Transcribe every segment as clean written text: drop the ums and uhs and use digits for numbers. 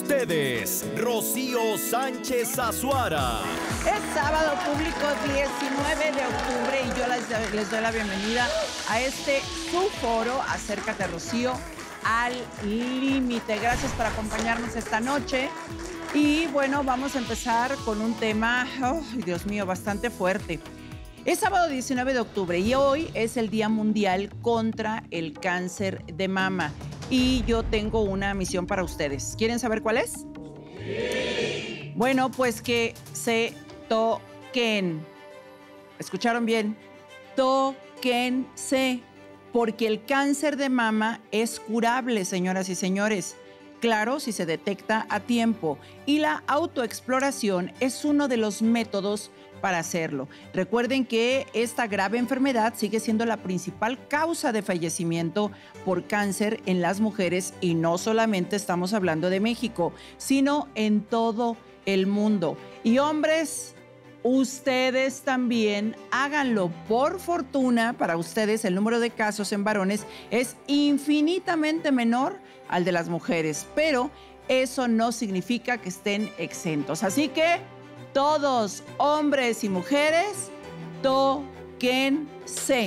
ustedes, Rocío Sánchez Azuara. Es sábado público 19 de octubre y yo les doy la bienvenida a su foro, Acércate, Rocío, al límite. Gracias por acompañarnos esta noche. Y bueno, vamos a empezar con un tema, Dios mío, bastante fuerte. Es sábado 19 de octubre y hoy es el Día Mundial contra el Cáncer de Mama. Y yo tengo una misión para ustedes. ¿Quieren saber cuál es? Sí. Bueno, pues que se toquen. ¿Escucharon bien? Tóquense. Porque el cáncer de mama es curable, señoras y señores. Claro, si se detecta a tiempo. Y la autoexploración es uno de los métodos para hacerlo. Recuerden que esta grave enfermedad sigue siendo la principal causa de fallecimiento por cáncer en las mujeres y no solamente estamos hablando de México, sino en todo el mundo. Y hombres, ustedes también háganlo. Por fortuna, para ustedes el número de casos en varones es infinitamente menor al de las mujeres, pero eso no significa que estén exentos. Así que todos, hombres y mujeres, tóquense.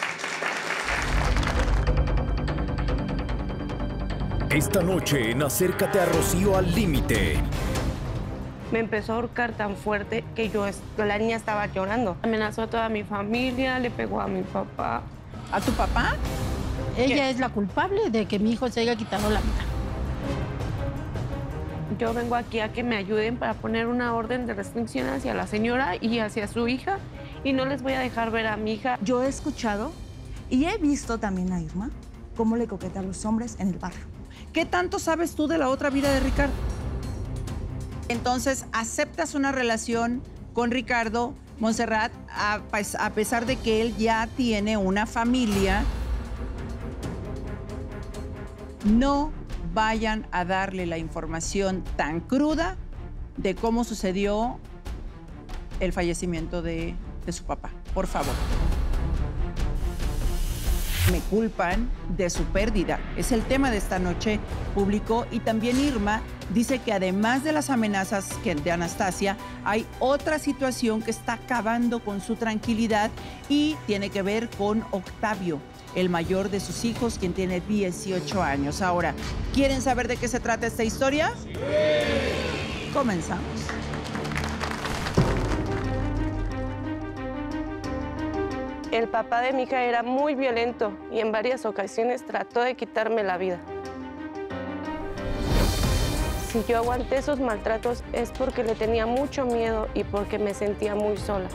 Esta noche en Acércate a Rocío al límite. Me empezó a ahorcar tan fuerte que la niña estaba llorando. Amenazó a toda mi familia, le pegó a mi papá. ¿A tu papá? Ella es la culpable de que mi hijo se haya quitado la vida. Yo vengo aquí a que me ayuden para poner una orden de restricción hacia la señora y hacia su hija y no les voy a dejar ver a mi hija. Yo he escuchado y he visto también a Irma cómo le coquetea a los hombres en el barrio. ¿Qué tanto sabes tú de la otra vida de Ricardo? Entonces, ¿aceptas una relación con Ricardo, Montserrat, a pesar de que él ya tiene una familia? No vayan a darle la información tan cruda de cómo sucedió el fallecimiento de su papá. Por favor. Me culpan de su pérdida. Es el tema de esta noche público. Y también Irma dice que además de las amenazas de Anastasia, hay otra situación que está acabando con su tranquilidad y tiene que ver con Octavio, el mayor de sus hijos, quien tiene 18 años. Ahora, ¿quieren saber de qué se trata esta historia? Sí. Comenzamos. El papá de mi hija era muy violento y en varias ocasiones trató de quitarme la vida. Si yo aguanté esos maltratos es porque le tenía mucho miedo y porque me sentía muy sola.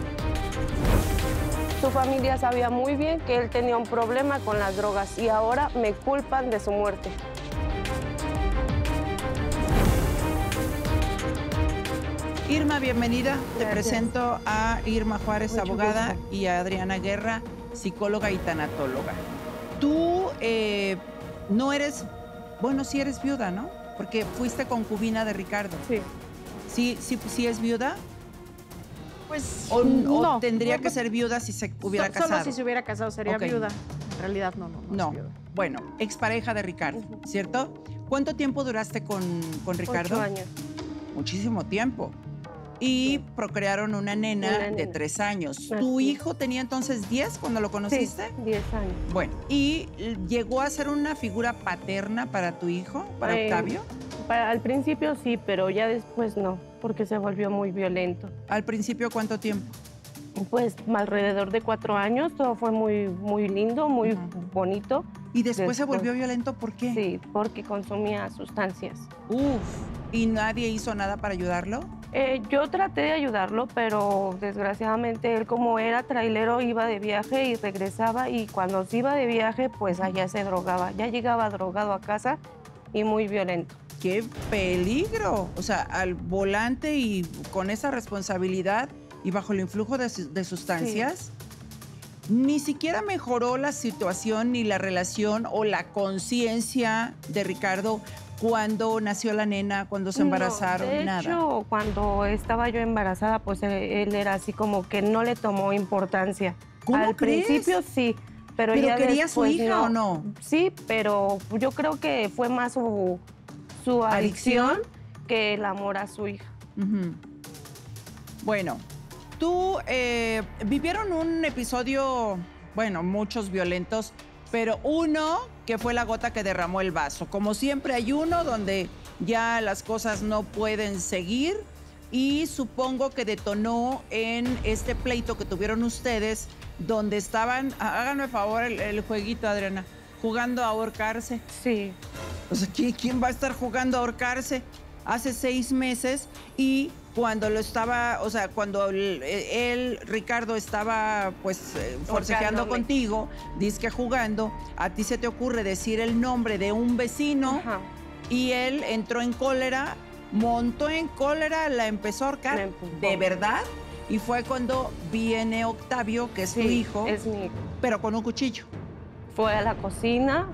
Su familia sabía muy bien que él tenía un problema con las drogas y ahora me culpan de su muerte. Irma, bienvenida. Gracias. Te presento a Irma Juárez, Mucho abogada, gusto. y a Adriana Guerra, psicóloga y tanatóloga. Tú no eres, bueno, sí eres viuda, ¿no? Porque fuiste concubina de Ricardo. Sí. ¿Sí es viuda? Pues ¿O no. tendría que ser viuda si se hubiera casado? Solo si se hubiera casado sería Ok. viuda. En realidad no es viuda. Bueno, expareja de Ricardo, ¿cierto? ¿Cuánto tiempo duraste con Ricardo? 8 años. Muchísimo tiempo. Y procrearon una nena de 3 años. ¿Tu Así. hijo tenía entonces 10 cuando lo conociste? Sí, 10 años. Bueno, ¿y llegó a ser una figura paterna para tu hijo, para Octavio? Al principio sí, pero ya después no, porque se volvió muy violento. ¿Al principio cuánto tiempo? Pues alrededor de 4 años, todo fue muy, muy lindo, muy bonito. ¿Y después se volvió violento? ¿Por qué? Sí, porque consumía sustancias. Uf, ¿y nadie hizo nada para ayudarlo? Yo traté de ayudarlo, pero desgraciadamente él, como era trailero, iba de viaje y regresaba, y cuando se iba de viaje, pues allá se drogaba. Ya llegaba drogado a casa y muy violento. ¡Qué peligro! O sea, al volante y con esa responsabilidad y bajo el influjo de sustancias. Sí. Ni siquiera mejoró la situación ni la relación o la conciencia de Ricardo cuando nació la nena, cuando se embarazaron, nada. De hecho, cuando estaba yo embarazada, pues él era así como que no le tomó importancia. ¿Cómo Al crees? principio sí, pero ya quería a su después hija no. o no? Sí, pero yo creo que fue más su su adicción que el amor a su hija. Bueno, tú vivieron un episodio, bueno, muchos violentos, pero uno que fue la gota que derramó el vaso. Como siempre hay uno donde ya las cosas no pueden seguir y supongo que detonó en este pleito que tuvieron ustedes donde estaban, háganme favor el jueguito, Adriana, jugando a ahorcarse. Sí. O sea, ¿quién va a estar jugando a ahorcarse? Hace 6 meses y cuando lo estaba, o sea, cuando él, Ricardo, estaba pues forcejeando contigo, dizque jugando, a ti se te ocurre decir el nombre de un vecino y él entró en cólera, montó en cólera, la empezó a ahorcar. ¿De verdad? Y fue cuando viene Octavio, que es tu hijo, es mi hijo, pero con un cuchillo. Fue a la cocina,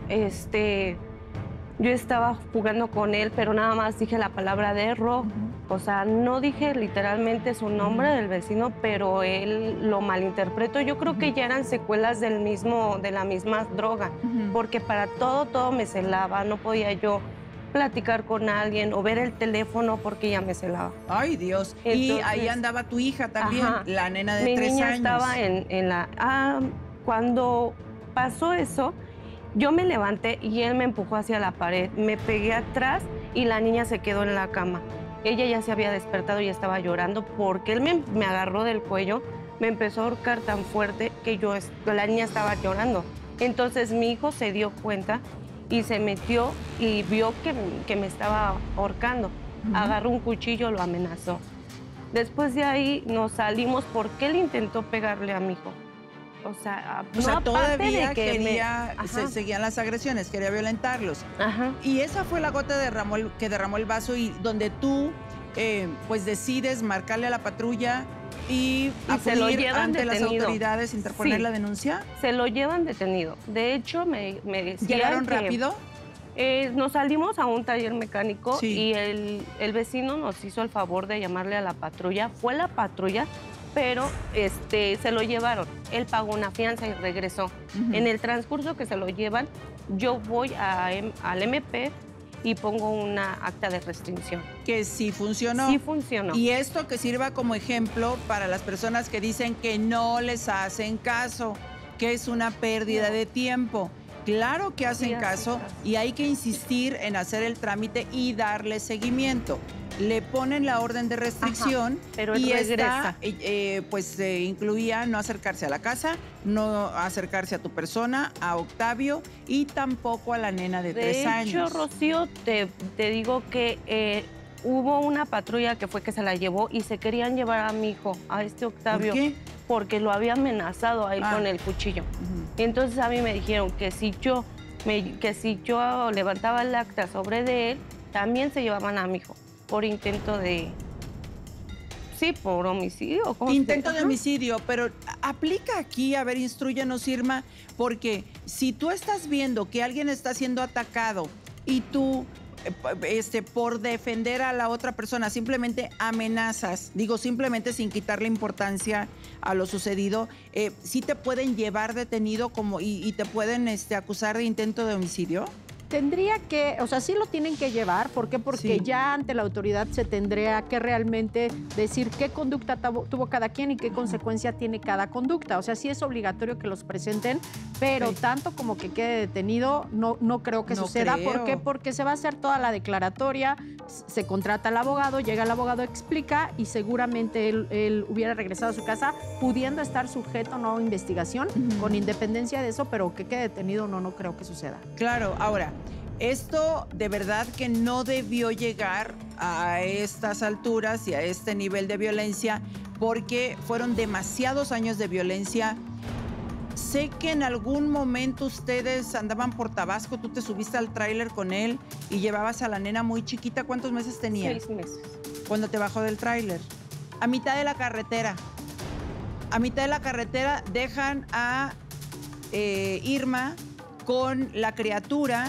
yo estaba jugando con él, pero nada más dije la palabra de error. O sea, no dije literalmente su nombre del vecino, pero él lo malinterpretó. Yo creo que ya eran secuelas de la misma droga, porque para todo me celaba. No podía yo platicar con alguien o ver el teléfono porque ya me celaba. Ay, Dios. Entonces, y ahí andaba tu hija también, la nena de 3 años. Mi niña estaba en la... cuando pasó eso, yo me levanté y él me empujó hacia la pared. Me pegué atrás y la niña se quedó en la cama. Ella ya se había despertado y estaba llorando porque él me agarró del cuello, me empezó a ahorcar tan fuerte que la niña estaba llorando. Entonces mi hijo se dio cuenta y se metió y vio que me estaba ahorcando. Agarró un cuchillo, lo amenazó. Después de ahí nos salimos porque él intentó pegarle a mi hijo. O sea, todavía de que seguían las agresiones, quería violentarlos. Y esa fue la gota que derramó el vaso y donde tú, pues, decides marcarle a la patrulla y se lo acudir llevan ante las detenido. autoridades, interponer la denuncia. Se lo llevan detenido. De hecho, me decían ¿Llegaron rápido? Nos salimos a un taller mecánico y el vecino nos hizo el favor de llamarle a la patrulla. Fue la patrulla, pero se lo llevaron. Él pagó una fianza y regresó. En el transcurso que se lo llevan, yo voy al MP y pongo una acta de restricción. Que sí funcionó. Sí funcionó. Y esto que sirva como ejemplo para las personas que dicen que no les hacen caso, que es una pérdida de tiempo. Claro que hacen caso y hay que insistir en hacer el trámite y darle seguimiento. Le ponen la orden de restricción pero y regresa. esta incluía no acercarse a la casa, no acercarse a tu persona, a Octavio y tampoco a la nena de 3 años. De hecho, Rocío, te digo que hubo una patrulla que fue que se la llevó y se querían llevar a mi hijo, a Octavio. ¿Por qué? Porque lo había amenazado a él con el cuchillo. Entonces a mí me dijeron que si yo levantaba el acta sobre de él, también se llevaban a mi hijo por intento de... Sí, por homicidio. Intento de homicidio, pero aplica aquí, a ver, instrúyenos, Irma, porque si tú estás viendo que alguien está siendo atacado y tú, por defender a la otra persona, simplemente amenazas, digo, simplemente sin quitarle importancia a lo sucedido, ¿sí te pueden llevar detenido y te pueden acusar de intento de homicidio? Tendría que, o sea, sí lo tienen que llevar. ¿Por qué? Porque ya ante la autoridad se tendría que realmente decir qué conducta tuvo cada quien y qué consecuencia tiene cada conducta. O sea, sí es obligatorio que los presenten, pero tanto como que quede detenido, no creo que suceda. ¿Por qué? Porque se va a hacer toda la declaratoria, se contrata al abogado, llega el abogado, explica y seguramente él hubiera regresado a su casa pudiendo estar sujeto a investigación con independencia de eso, pero que quede detenido no creo que suceda. Claro, ahora, esto de verdad que no debió llegar a estas alturas y a este nivel de violencia porque fueron demasiados años de violencia. Sé que en algún momento ustedes andaban por Tabasco, tú te subiste al tráiler con él y llevabas a la nena muy chiquita. ¿Cuántos meses tenía? 6 meses. Cuando te bajó del tráiler. A mitad de la carretera. A mitad de la carretera dejan a Irma con la criatura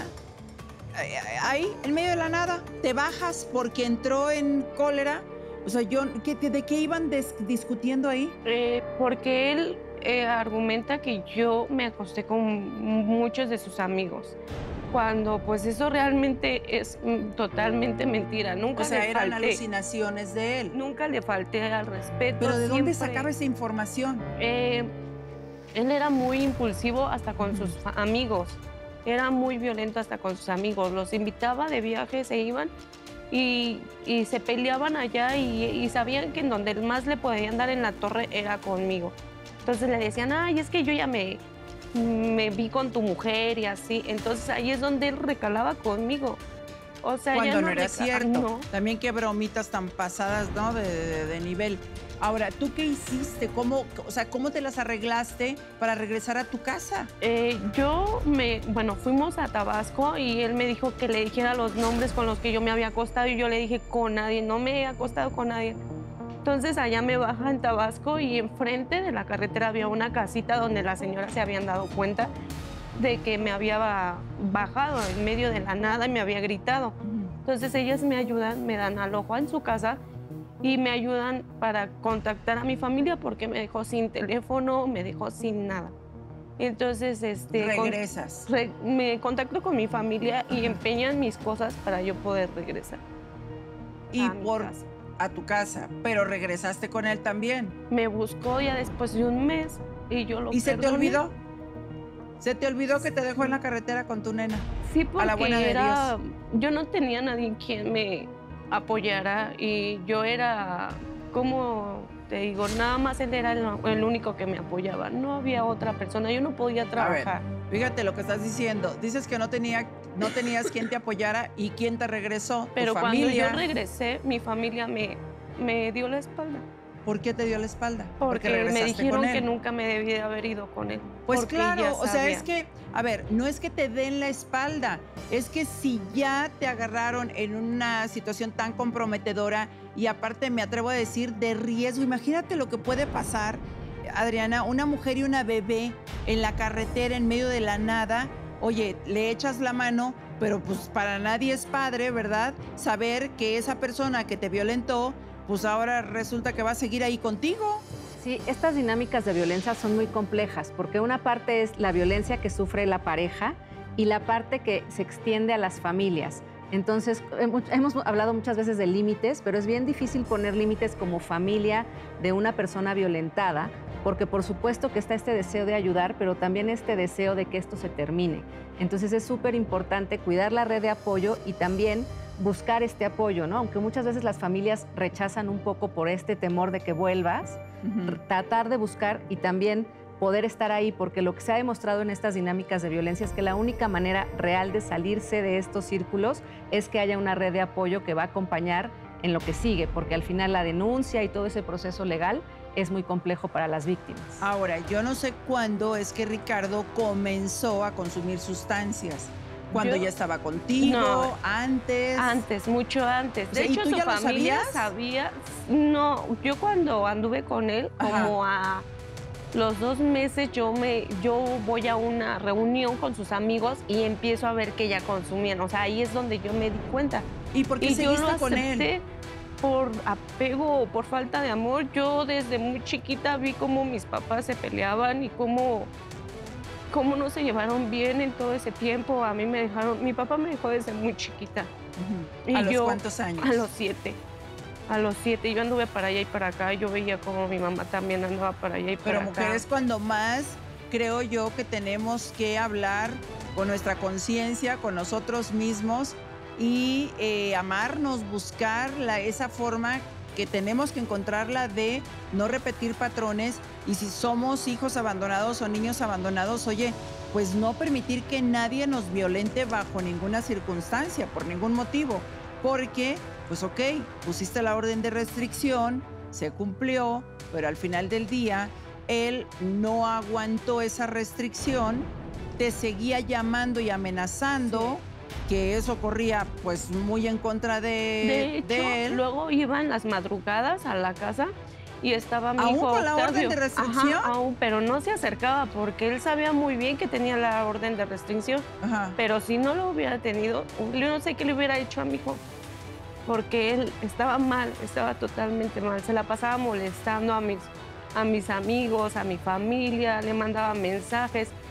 ahí, en medio de la nada. Te bajas porque entró en cólera. O sea, ¿de qué iban discutiendo ahí? Porque él argumenta que yo me acosté con muchos de sus amigos. cuando pues eso realmente es totalmente mentira. Nunca O sea, le eran falté, alucinaciones de él. nunca le falté al respeto. ¿Pero de dónde siempre, sacaba esa información? él era muy impulsivo hasta con sus amigos. Era muy violento hasta con sus amigos. Los invitaba de viaje, se iban y se peleaban allá y sabían que en donde más le podían dar en la torre era conmigo. Entonces le decían, ay, es que yo ya me vi con tu mujer y así. Entonces ahí es donde él recalaba conmigo. O sea, Cuando ya no era cierto. No. También qué bromitas tan pasadas, ¿no? De nivel. Ahora, ¿tú qué hiciste? ¿Cómo te las arreglaste para regresar a tu casa? Bueno, fuimos a Tabasco y él me dijo que le dijera los nombres con los que yo me había acostado y yo le dije con nadie, no me he acostado con nadie. Entonces allá me baja en Tabasco y enfrente de la carretera había una casita donde las señoras se habían dado cuenta de que me había bajado en medio de la nada y me había gritado. Entonces ellas me ayudan, me dan alojo en su casa y me ayudan para contactar a mi familia porque me dejó sin teléfono, me dejó sin nada. Entonces, regresas. Me contacto con mi familia y empeñan mis cosas para yo poder regresar a tu casa, pero regresaste con él también. Me buscó ya después de un mes y yo lo ¿Y se te perdoné. olvidó? ¿Se te olvidó que te dejó en la carretera con tu nena? Sí, porque a la buena de Dios. yo no tenía nadie quien me apoyara y yo era, como te digo, nada más él era el único que me apoyaba. No había otra persona, yo no podía trabajar. A ver, fíjate lo que estás diciendo. Dices que no tenías quien te apoyara y quién te regresó. Pero tu cuando familia. yo regresé, mi familia me dio la espalda. ¿Por qué te dio la espalda? Porque me regresaste dijeron con él. que nunca me debía de haber ido con él. Pues porque claro, ya o sea, sabía. es que, a ver, no es que te den la espalda, es que si ya te agarraron en una situación tan comprometedora y aparte me atrevo a decir de riesgo, imagínate lo que puede pasar, Adriana, una mujer y una bebé en la carretera en medio de la nada, oye, le echas la mano, pero pues para nadie es padre, ¿verdad? Saber que esa persona que te violentó, pues ahora resulta que va a seguir ahí contigo. Sí, estas dinámicas de violencia son muy complejas porque una parte es la violencia que sufre la pareja y la parte que se extiende a las familias. Entonces, hemos hablado muchas veces de límites, pero es bien difícil poner límites como familia de una persona violentada, porque por supuesto que está este deseo de ayudar, pero también este deseo de que esto se termine. Entonces es súper importante cuidar la red de apoyo y también buscar este apoyo, ¿no? Aunque muchas veces las familias rechazan un poco por este temor de que vuelvas, tratar de buscar y también poder estar ahí, porque lo que se ha demostrado en estas dinámicas de violencia es que la única manera real de salirse de estos círculos es que haya una red de apoyo que va a acompañar en lo que sigue, porque al final la denuncia y todo ese proceso legal es muy complejo para las víctimas. Ahora, yo no sé cuándo es que Ricardo comenzó a consumir sustancias. ¿Cuando ya estaba contigo? No, ¿Antes? Antes, mucho antes. De O sea, ¿y hecho, tú su ya lo familia sabías? sabía. No, yo cuando anduve con él, como a los 2 meses, yo voy a una reunión con sus amigos y empiezo a ver que ya consumían. O sea, ahí es donde yo me di cuenta. ¿Y por qué Y yo seguiste lo con acepté él? por apego o por falta de amor. Yo desde muy chiquita vi cómo mis papás se peleaban y cómo no se llevaron bien en todo ese tiempo. A mí mi papá me dejó desde muy chiquita. ¿A los cuántos años? A los 7. A los 7. Yo anduve para allá y para acá. Yo veía como mi mamá también andaba para allá y para Pero acá. mujeres, cuando más creo yo que tenemos que hablar con nuestra conciencia, con nosotros mismos y amarnos, buscar esa forma que tenemos que encontrarla de no repetir patrones y si somos hijos abandonados o niños abandonados, oye, pues no permitir que nadie nos violente bajo ninguna circunstancia, por ningún motivo, porque, pues ok, pusiste la orden de restricción, se cumplió, pero al final del día él no aguantó esa restricción, te seguía llamando y amenazando, que eso corría pues muy en contra de él. Luego iba en las madrugadas a la casa y estaba mi ¿Aún hijo con la Octavio. orden de restricción? Ajá, aún, pero no se acercaba porque él sabía muy bien que tenía la orden de restricción. Ajá. Pero si no lo hubiera tenido, yo no sé qué le hubiera hecho a mi hijo. Porque él estaba mal, estaba totalmente mal. Se la pasaba molestando a mis amigos, a mi familia, le mandaba mensajes.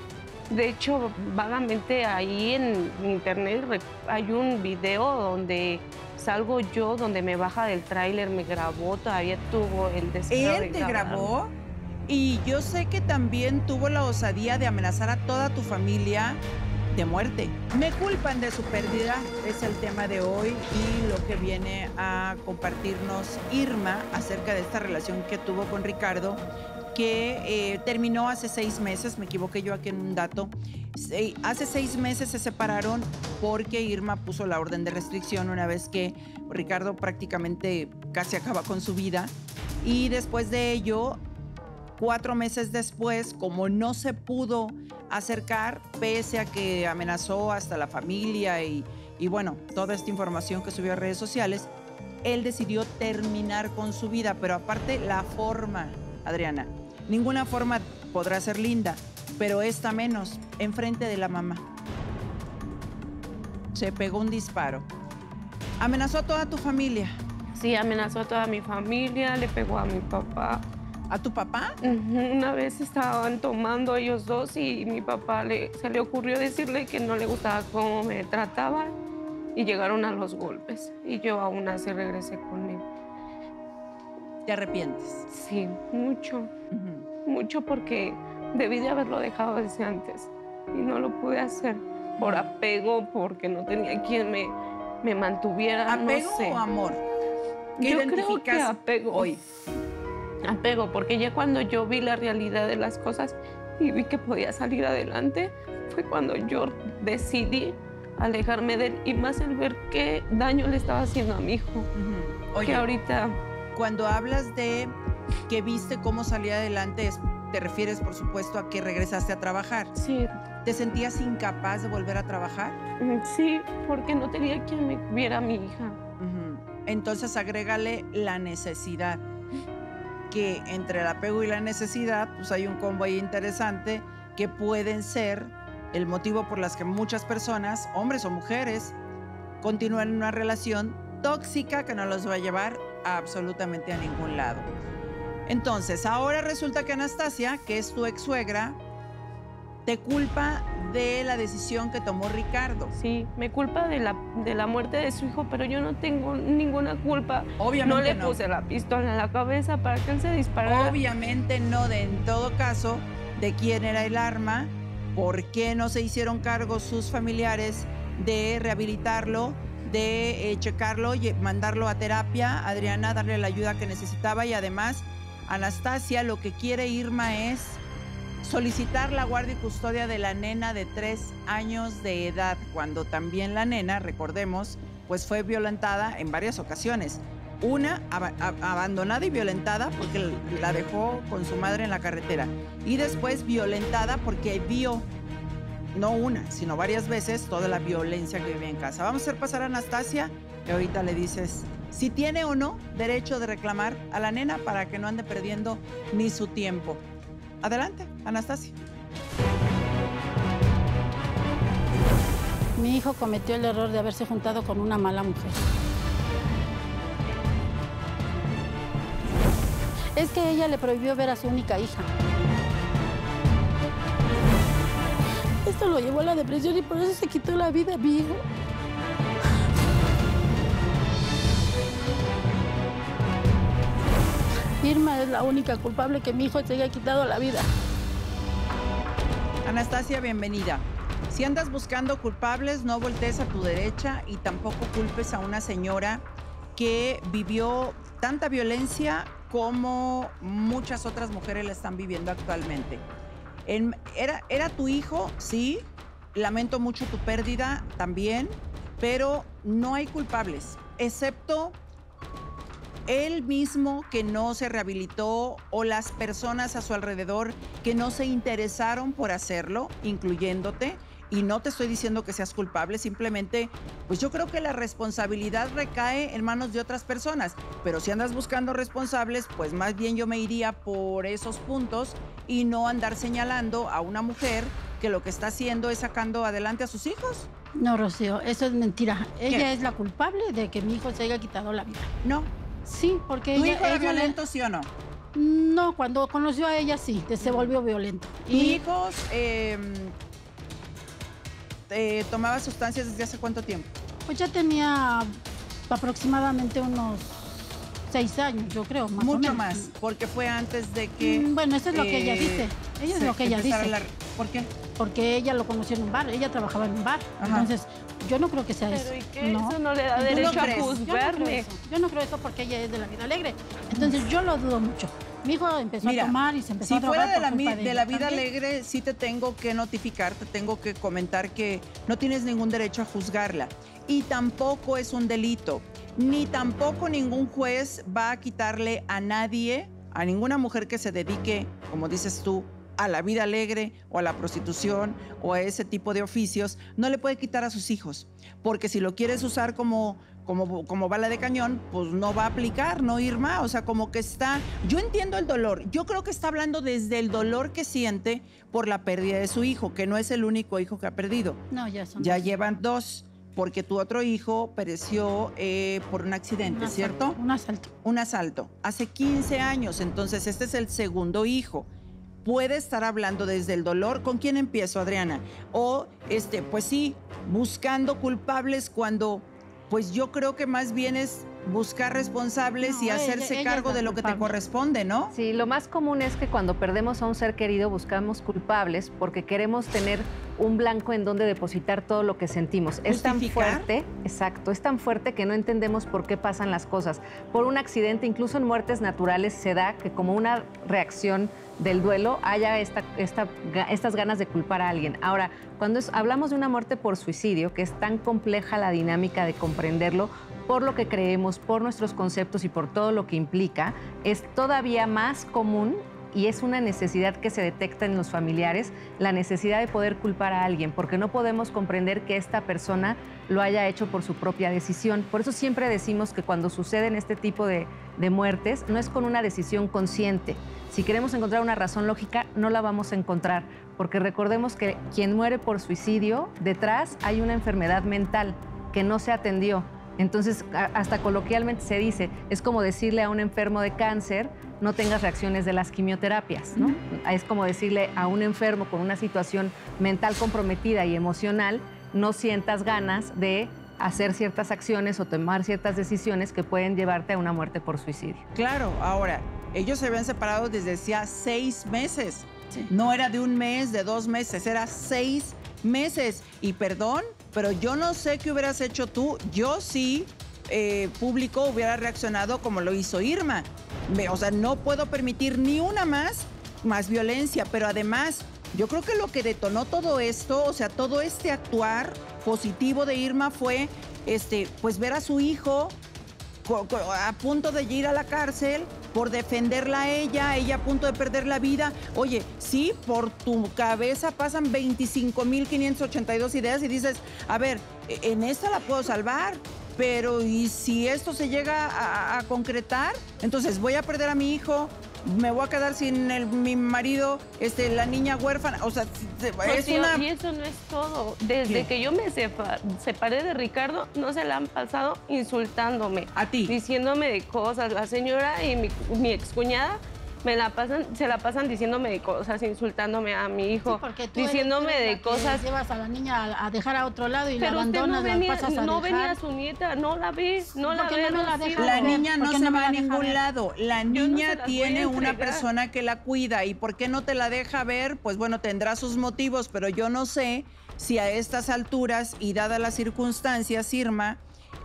De hecho, vagamente ahí en internet hay un video donde salgo yo, donde me baja del tráiler, me grabó, todavía tuvo el deseo de ¿Él te grabar. grabó? Y yo sé que también tuvo la osadía de amenazar a toda tu familia de muerte. Me culpan de su pérdida, es el tema de hoy y lo que viene a compartirnos Irma acerca de esta relación que tuvo con Ricardo, que terminó hace 6 meses, me equivoqué yo aquí en un dato. Hace 6 meses se separaron porque Irma puso la orden de restricción una vez que Ricardo prácticamente casi acaba con su vida. Y después de ello, 4 meses después, como no se pudo acercar, pese a que amenazó hasta la familia y bueno, toda esta información que subió a redes sociales, él decidió terminar con su vida. Pero aparte, la forma, Adriana, ninguna forma podrá ser linda, pero esta menos, enfrente de la mamá. Se pegó un disparo. Amenazó a toda tu familia. Sí, amenazó a toda mi familia, le pegó a mi papá. ¿A tu papá? Una vez estaban tomando ellos dos y mi papá se le ocurrió decirle que no le gustaba cómo me trataban y llegaron a los golpes. Y yo aún así regresé con él. ¿Te arrepientes? Sí, mucho. Mucho porque debí de haberlo dejado desde antes y no lo pude hacer por apego, porque no tenía quien me mantuviera. ¿Apego no sé. o amor? ¿Qué Yo identificas creo que apego. hoy? Apego, porque ya cuando yo vi la realidad de las cosas y vi que podía salir adelante, fue cuando yo decidí alejarme de él y más el ver qué daño le estaba haciendo a mi hijo. Oye, Que ahorita... cuando hablas de que viste cómo salía adelante, te refieres, por supuesto, a que regresaste a trabajar. Sí, ¿Te sentías incapaz de volver a trabajar? sí, porque no tenía quien me viera a mi hija. Entonces, agrégale la necesidad, que entre el apego y la necesidad, pues hay un combo ahí interesante que pueden ser el motivo por las que muchas personas, hombres o mujeres, continúan en una relación tóxica que no los va a llevar a absolutamente a ningún lado. Entonces, ahora resulta que Anastasia, que es tu ex suegra, te culpa de la decisión que tomó Ricardo. Sí, me culpa de la muerte de su hijo, pero yo no tengo ninguna culpa. Obviamente no le no. puse la pistola en la cabeza para que él se disparara. Obviamente no, en todo caso, de quién era el arma, por qué no se hicieron cargo sus familiares de rehabilitarlo, de checarlo y mandarlo a terapia, Adriana, darle la ayuda que necesitaba. Y además, Anastasia, lo que quiere Irma es solicitar la guardia y custodia de la nena de 3 años de edad, cuando también la nena, recordemos, pues fue violentada en varias ocasiones. Una, abandonada y violentada porque la dejó con su madre en la carretera. Y después violentada porque vio, no una, sino varias veces, toda la violencia que vivía en casa. Vamos a hacer pasar a Anastasia y ahorita le dices si tiene o no derecho de reclamar a la nena para que no ande perdiendo ni su tiempo. Adelante, Anastasia. Mi hijo cometió el error de haberse juntado con una mala mujer. Es que ella le prohibió ver a su única hija. Esto lo llevó a la depresión y por eso se quitó la vida, mi hijo. Irma es la única culpable que mi hijo se haya quitado la vida. Anastasia, bienvenida. Si andas buscando culpables, no voltees a tu derecha y tampoco culpes a una señora que vivió tanta violencia como muchas otras mujeres la están viviendo actualmente. Era tu hijo, sí, lamento mucho tu pérdida también, pero no hay culpables, excepto él mismo que no se rehabilitó o las personas a su alrededor que no se interesaron por hacerlo, incluyéndote. Y no te estoy diciendo que seas culpable, simplemente, pues yo creo que la responsabilidad recae en manos de otras personas. Pero si andas buscando responsables, pues más bien yo me iría por esos puntos y no andar señalando a una mujer que lo que está haciendo es sacando adelante a sus hijos. No, Rocío, eso es mentira. Ella ¿Qué? es la culpable de que mi hijo se haya quitado la vida. No. Sí, porque ¿Tu ella... hijo era ella violento, sí o no? No, cuando conoció a ella sí, se volvió violento. ¿Hijos tomaba sustancias desde hace cuánto tiempo? Pues ya tenía aproximadamente unos 6 años, yo creo, más o Mucho menos. más, porque fue antes de que... Bueno, eso es lo que ella dice. Ella es lo que ella dice. ¿Por qué? Porque ella lo conoció en un bar, ella trabajaba en un bar. Ajá. Entonces, yo no creo que sea eso. Pero ¿y qué? No. Eso no le da ¿Tú derecho no a crees? juzgarme. Yo no creo eso porque ella es de la vida alegre. Entonces, yo lo dudo mucho. Mi hijo empezó a tomar y se empezó a drogar Si fuera por culpa de la vida también. alegre, sí te tengo que notificar, te tengo que comentar que no tienes ningún derecho a juzgarla. Y tampoco es un delito. Ni tampoco ningún juez va a quitarle a nadie, a ninguna mujer que se dedique, como dices tú, a la vida alegre o a la prostitución o a ese tipo de oficios, no le puede quitar a sus hijos. Porque si lo quieres usar como bala de cañón, pues no va a aplicar, ¿no, Irma? O sea, como que está... Yo entiendo el dolor. Yo creo que está hablando desde el dolor que siente por la pérdida de su hijo, que no es el único hijo que ha perdido. No, ya son Ya dos. llevan 2, porque tu otro hijo pereció por un accidente, ¿cierto? Un asalto. Un asalto. Hace 15 años, entonces este es el segundo hijo. Puede estar hablando desde el dolor. ¿Con quién empiezo, Adriana? O, pues sí, buscando culpables cuando, pues yo creo que más bien es buscar responsables y hacerse ella cargo es la de lo que te culpable. corresponde, ¿no? Sí, lo más común es que cuando perdemos a un ser querido buscamos culpables porque queremos tener un blanco en donde depositar todo lo que sentimos. Es tan ¿Justificar? fuerte, exacto, es tan fuerte que no entendemos por qué pasan las cosas. Por un accidente, incluso en muertes naturales, se da que como una reacción del duelo haya estas ganas de culpar a alguien. Ahora, cuando hablamos de una muerte por suicidio, que es tan compleja la dinámica de comprenderlo, por lo que creemos, por nuestros conceptos y por todo lo que implica, es todavía más común y es una necesidad que se detecta en los familiares, la necesidad de poder culpar a alguien, porque no podemos comprender que esta persona lo haya hecho por su propia decisión. Por eso siempre decimos que cuando suceden este tipo de muertes, no es con una decisión consciente. Si queremos encontrar una razón lógica, no la vamos a encontrar, porque recordemos que quien muere por suicidio, detrás hay una enfermedad mental que no se atendió. Entonces, hasta coloquialmente se dice, es como decirle a un enfermo de cáncer, no tengas reacciones de las quimioterapias, ¿no? Es como decirle a un enfermo con una situación mental comprometida y emocional, no sientas ganas de hacer ciertas acciones o tomar ciertas decisiones que pueden llevarte a una muerte por suicidio. Claro, ahora, ellos se habían separado desde hacía 6 meses. Sí. No era de 1 mes, de 2 meses, era 6 meses. Y perdón, pero yo no sé qué hubieras hecho tú. Yo sí, público, hubiera reaccionado como lo hizo Irma. O sea, no puedo permitir ni una más violencia, pero además, yo creo que lo que detonó todo esto, o sea, todo este actuar positivo de Irma fue, pues ver a su hijo a punto de ir a la cárcel por defenderla a ella a punto de perder la vida. Oye, sí, por tu cabeza pasan 25,582 ideas y dices, a ver, en esta la puedo salvar, pero ¿y si esto se llega a concretar? Entonces voy a perder a mi hijo, me voy a quedar sin mi marido, la niña huérfana, o sea, pues sí, y eso no es todo. Desde que yo me separé de Ricardo, no se la han pasado insultándome. ¿A ti? Diciéndome de cosas. La señora y mi excuñada se la pasan diciéndome de cosas, insultándome a mi hijo, sí, diciéndome de cosas. Llevas a la niña a dejar a otro lado y pero la abandonas, usted la pasas a dejar. no venía a su nieta, no la ve, no la ve. No la deja la ver? niña no ¿Por qué se no me va la a deja ningún ver? lado. La Yo no niña se las voy a tiene una entregar. persona que la cuida y ¿por qué no te la deja ver? Pues bueno, tendrá sus motivos, pero yo no sé si a estas alturas y dadas las circunstancias, Irma,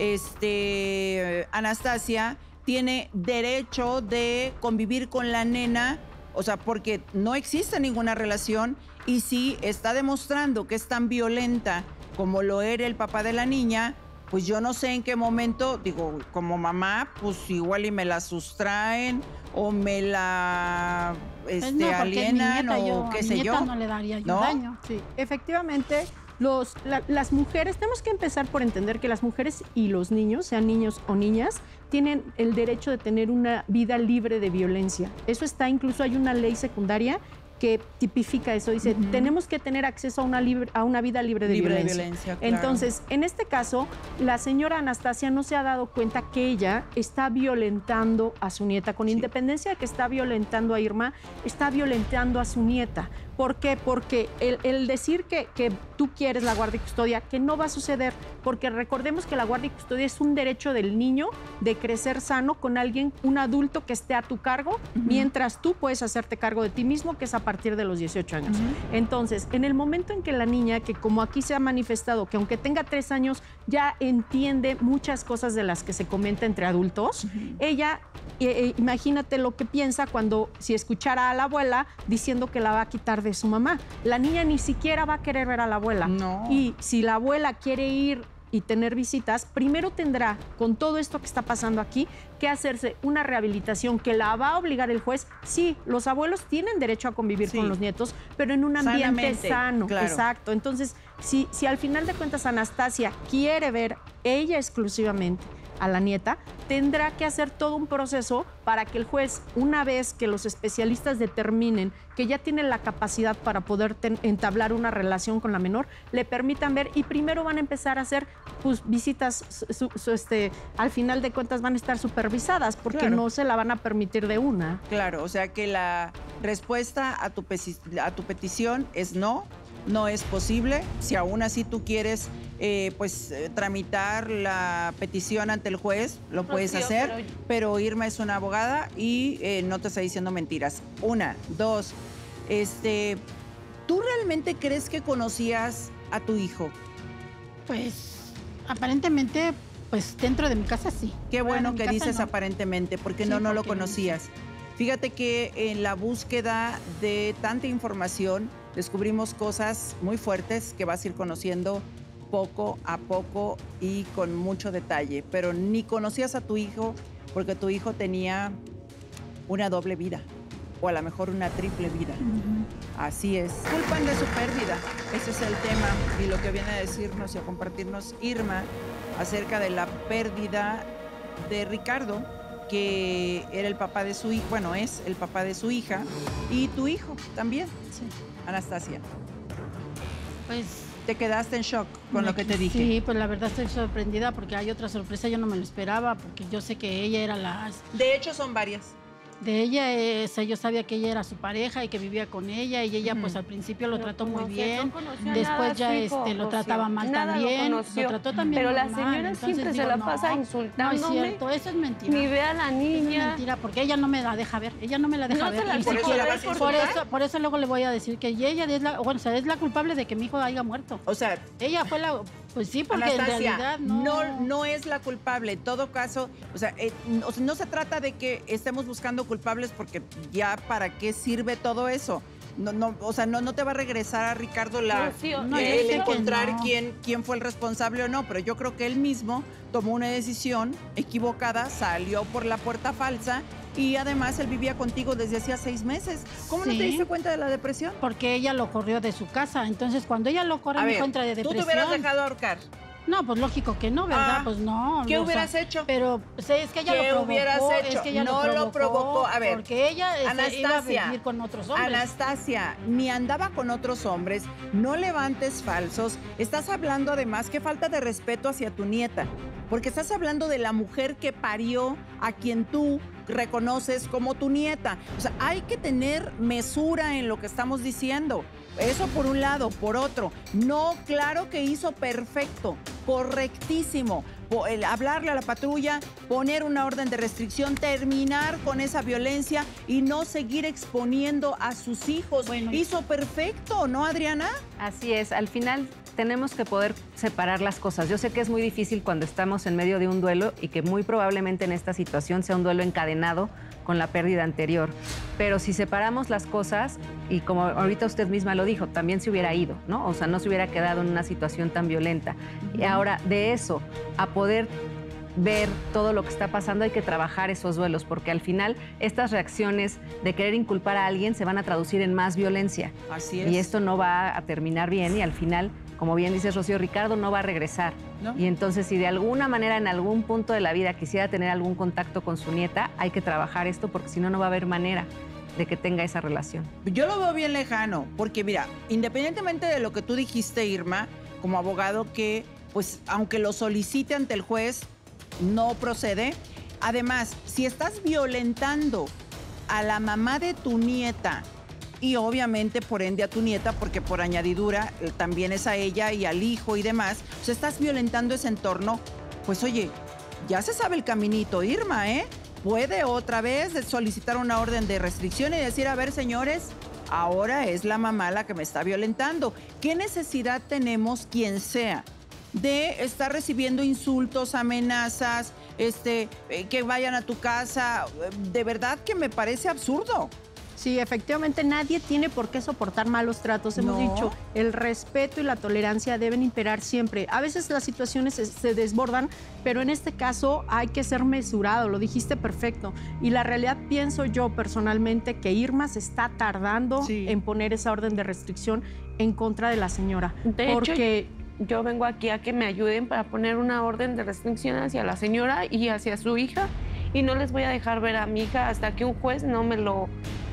Anastasia tiene derecho de convivir con la nena. O sea, porque no existe ninguna relación y si está demostrando que es tan violenta como lo era el papá de la niña, pues yo no sé en qué momento, digo, como mamá, pues igual y me la sustraen o me la alienan o qué sé yo. No le daría yo ¿No? daño. Sí, efectivamente, las mujeres, tenemos que empezar por entender que las mujeres y los niños, sean niños o niñas, tienen el derecho de tener una vida libre de violencia. Eso está, incluso hay una ley secundaria que tipifica eso. Dice, tenemos que tener acceso a una vida libre de violencia. Claro. Entonces, en este caso, la señora Anastasia no se ha dado cuenta que ella está violentando a su nieta. Con independencia de que está violentando a Irma, está violentando a su nieta. ¿Por qué? Porque el decir que tú quieres la guardia y custodia, que no va a suceder, porque recordemos que la guardia y custodia es un derecho del niño de crecer sano con alguien, un adulto que esté a tu cargo, mientras tú puedes hacerte cargo de ti mismo, que es a partir de los 18 años. Entonces, en el momento en que la niña, que como aquí se ha manifestado, que aunque tenga 3 años, ya entiende muchas cosas de las que se comenta entre adultos, ella, imagínate lo que piensa cuando, si escuchara a la abuela diciendo que la va a quitar de su mamá. La niña ni siquiera va a querer ver a la abuela. No. Y si la abuela quiere ir y tener visitas, primero tendrá, con todo esto que está pasando aquí, que hacerse una rehabilitación que la va a obligar el juez. Sí, los abuelos tienen derecho a convivir con los nietos, pero en un ambiente sanamente, sano. claro. Exacto. Entonces, si al final de cuentas Anastasia quiere ver ella exclusivamente a la nieta, tendrá que hacer todo un proceso para que el juez, una vez que los especialistas determinen que ya tiene la capacidad para poder entablar una relación con la menor, le permitan ver, y primero van a empezar a hacer pues, visitas, al final de cuentas van a estar supervisadas, porque no se la van a permitir de una. Claro, o sea que la respuesta a tu petición es no. No es posible. Si aún así tú quieres tramitar la petición ante el juez, lo puedes hacer, pero Irma es una abogada y no te está diciendo mentiras. 1, 2, ¿tú realmente crees que conocías a tu hijo? Pues aparentemente, pues dentro de mi casa sí. Qué bueno Fuera de que mi casa, dices no. aparentemente, porque Sí, no lo porque conocías. Fíjate que en la búsqueda de tanta información descubrimos cosas muy fuertes que vas a ir conociendo poco a poco y con mucho detalle, pero ni conocías a tu hijo porque tu hijo tenía una doble vida o a lo mejor una triple vida. Así es. Culpan de su pérdida. Ese es el tema y lo que viene a decirnos y a compartirnos Irma acerca de la pérdida de Ricardo, que era el papá de su hijo, bueno, es el papá de su hija, y tu hijo también, Sí. Anastasia. Pues Te quedaste en shock con lo que te dije. Sí, pues la verdad estoy sorprendida porque hay otra sorpresa, yo no me lo esperaba, porque yo sé que ella era De hecho, son varias. de ella, yo sabía que ella era su pareja y que vivía con ella, y ella pues al principio lo trató muy bien, después ya lo trataba mal también, lo trató también pero muy la mal. señora Entonces siempre se digo, la no, pasa no insultándome. es cierto, eso es mentira. Ni ve a la Eso es niña. mentira, porque ella no me la deja ver, ella no me la deja No ver. te la ni deja siquiera. ver, Por eso luego le voy a decir que ella es la culpable de que mi hijo haya muerto. O sea, Ella fue pues sí, porque Anastasia, en realidad no es la culpable. En todo caso, no se trata de que estemos buscando culpables porque ya para qué sirve todo eso. No te va a regresar a Ricardo yo el sé que encontrar no. quién fue el responsable o no, pero yo creo que él mismo tomó una decisión equivocada, salió por la puerta falsa y además él vivía contigo desde hacía 6 meses. ¿Cómo no te Sí. diste cuenta de la depresión? porque ella lo corrió de su casa. Entonces, cuando ella lo corre, A mi ver, hijo entra de tú depresión. te hubieras dejado ahorcar. No, pues lógico que no, ¿verdad? Ah, Pues no. ¿qué o sea, hubieras hecho? Pero pues, es que ella ¿Qué lo provocó. hubieras hecho? Es que ella No lo provocó. A ver, porque ella iba a Anastasia, vivir con otros hombres. Anastasia, ni andaba con otros hombres, no levantes falsos. Estás hablando además, qué falta de respeto hacia tu nieta, porque estás hablando de la mujer que parió a quien tú reconoces como tu nieta. O sea, hay que tener mesura en lo que estamos diciendo. Eso por un lado. Por otro, no, claro que hizo perfecto, correctísimo. El hablarle a la patrulla, poner una orden de restricción, terminar con esa violencia y no seguir exponiendo a sus hijos. Bueno, hizo perfecto, ¿no, Adriana? Así es, al final tenemos que poder separar las cosas. Yo sé que es muy difícil cuando estamos en medio de un duelo y que muy probablemente en esta situación sea un duelo encadenado con la pérdida anterior. Pero si separamos las cosas, y como ahorita usted misma lo dijo, también se hubiera ido, ¿no? O sea, no se hubiera quedado en una situación tan violenta. Y ahora, de eso, a poder ver todo lo que está pasando, hay que trabajar esos duelos, porque al final estas reacciones de querer inculpar a alguien se van a traducir en más violencia. Así es. Y esto no va a terminar bien y al final, como bien dice Rocío, Ricardo no va a regresar. ¿No? Y entonces, si de alguna manera, en algún punto de la vida quisiera tener algún contacto con su nieta, hay que trabajar esto porque si no, no va a haber manera de que tenga esa relación. Yo lo veo bien lejano, porque mira, independientemente de lo que tú dijiste, Irma, como abogado, que pues aunque lo solicite ante el juez, no procede. Además, si estás violentando a la mamá de tu nieta y obviamente por ende a tu nieta, porque por añadidura también es a ella y al hijo y demás. O sea, estás violentando ese entorno. Pues oye, ya se sabe el caminito, Irma, ¿eh? Puede otra vez solicitar una orden de restricción y decir, a ver, señores, ahora es la mamá la que me está violentando. ¿Qué necesidad tenemos, quien sea, de estar recibiendo insultos, amenazas, que vayan a tu casa? De verdad que me parece absurdo. Sí, efectivamente, nadie tiene por qué soportar malos tratos. Hemos dicho, el respeto y la tolerancia deben imperar siempre. A veces las situaciones se desbordan, pero en este caso hay que ser mesurado, lo dijiste perfecto. Y la realidad, pienso yo personalmente, que Irma se está tardando en poner esa orden de restricción en contra de la señora. De hecho, yo vengo aquí a que me ayuden para poner una orden de restricción hacia la señora y hacia su hija, y no les voy a dejar ver a mi hija hasta que un juez no me lo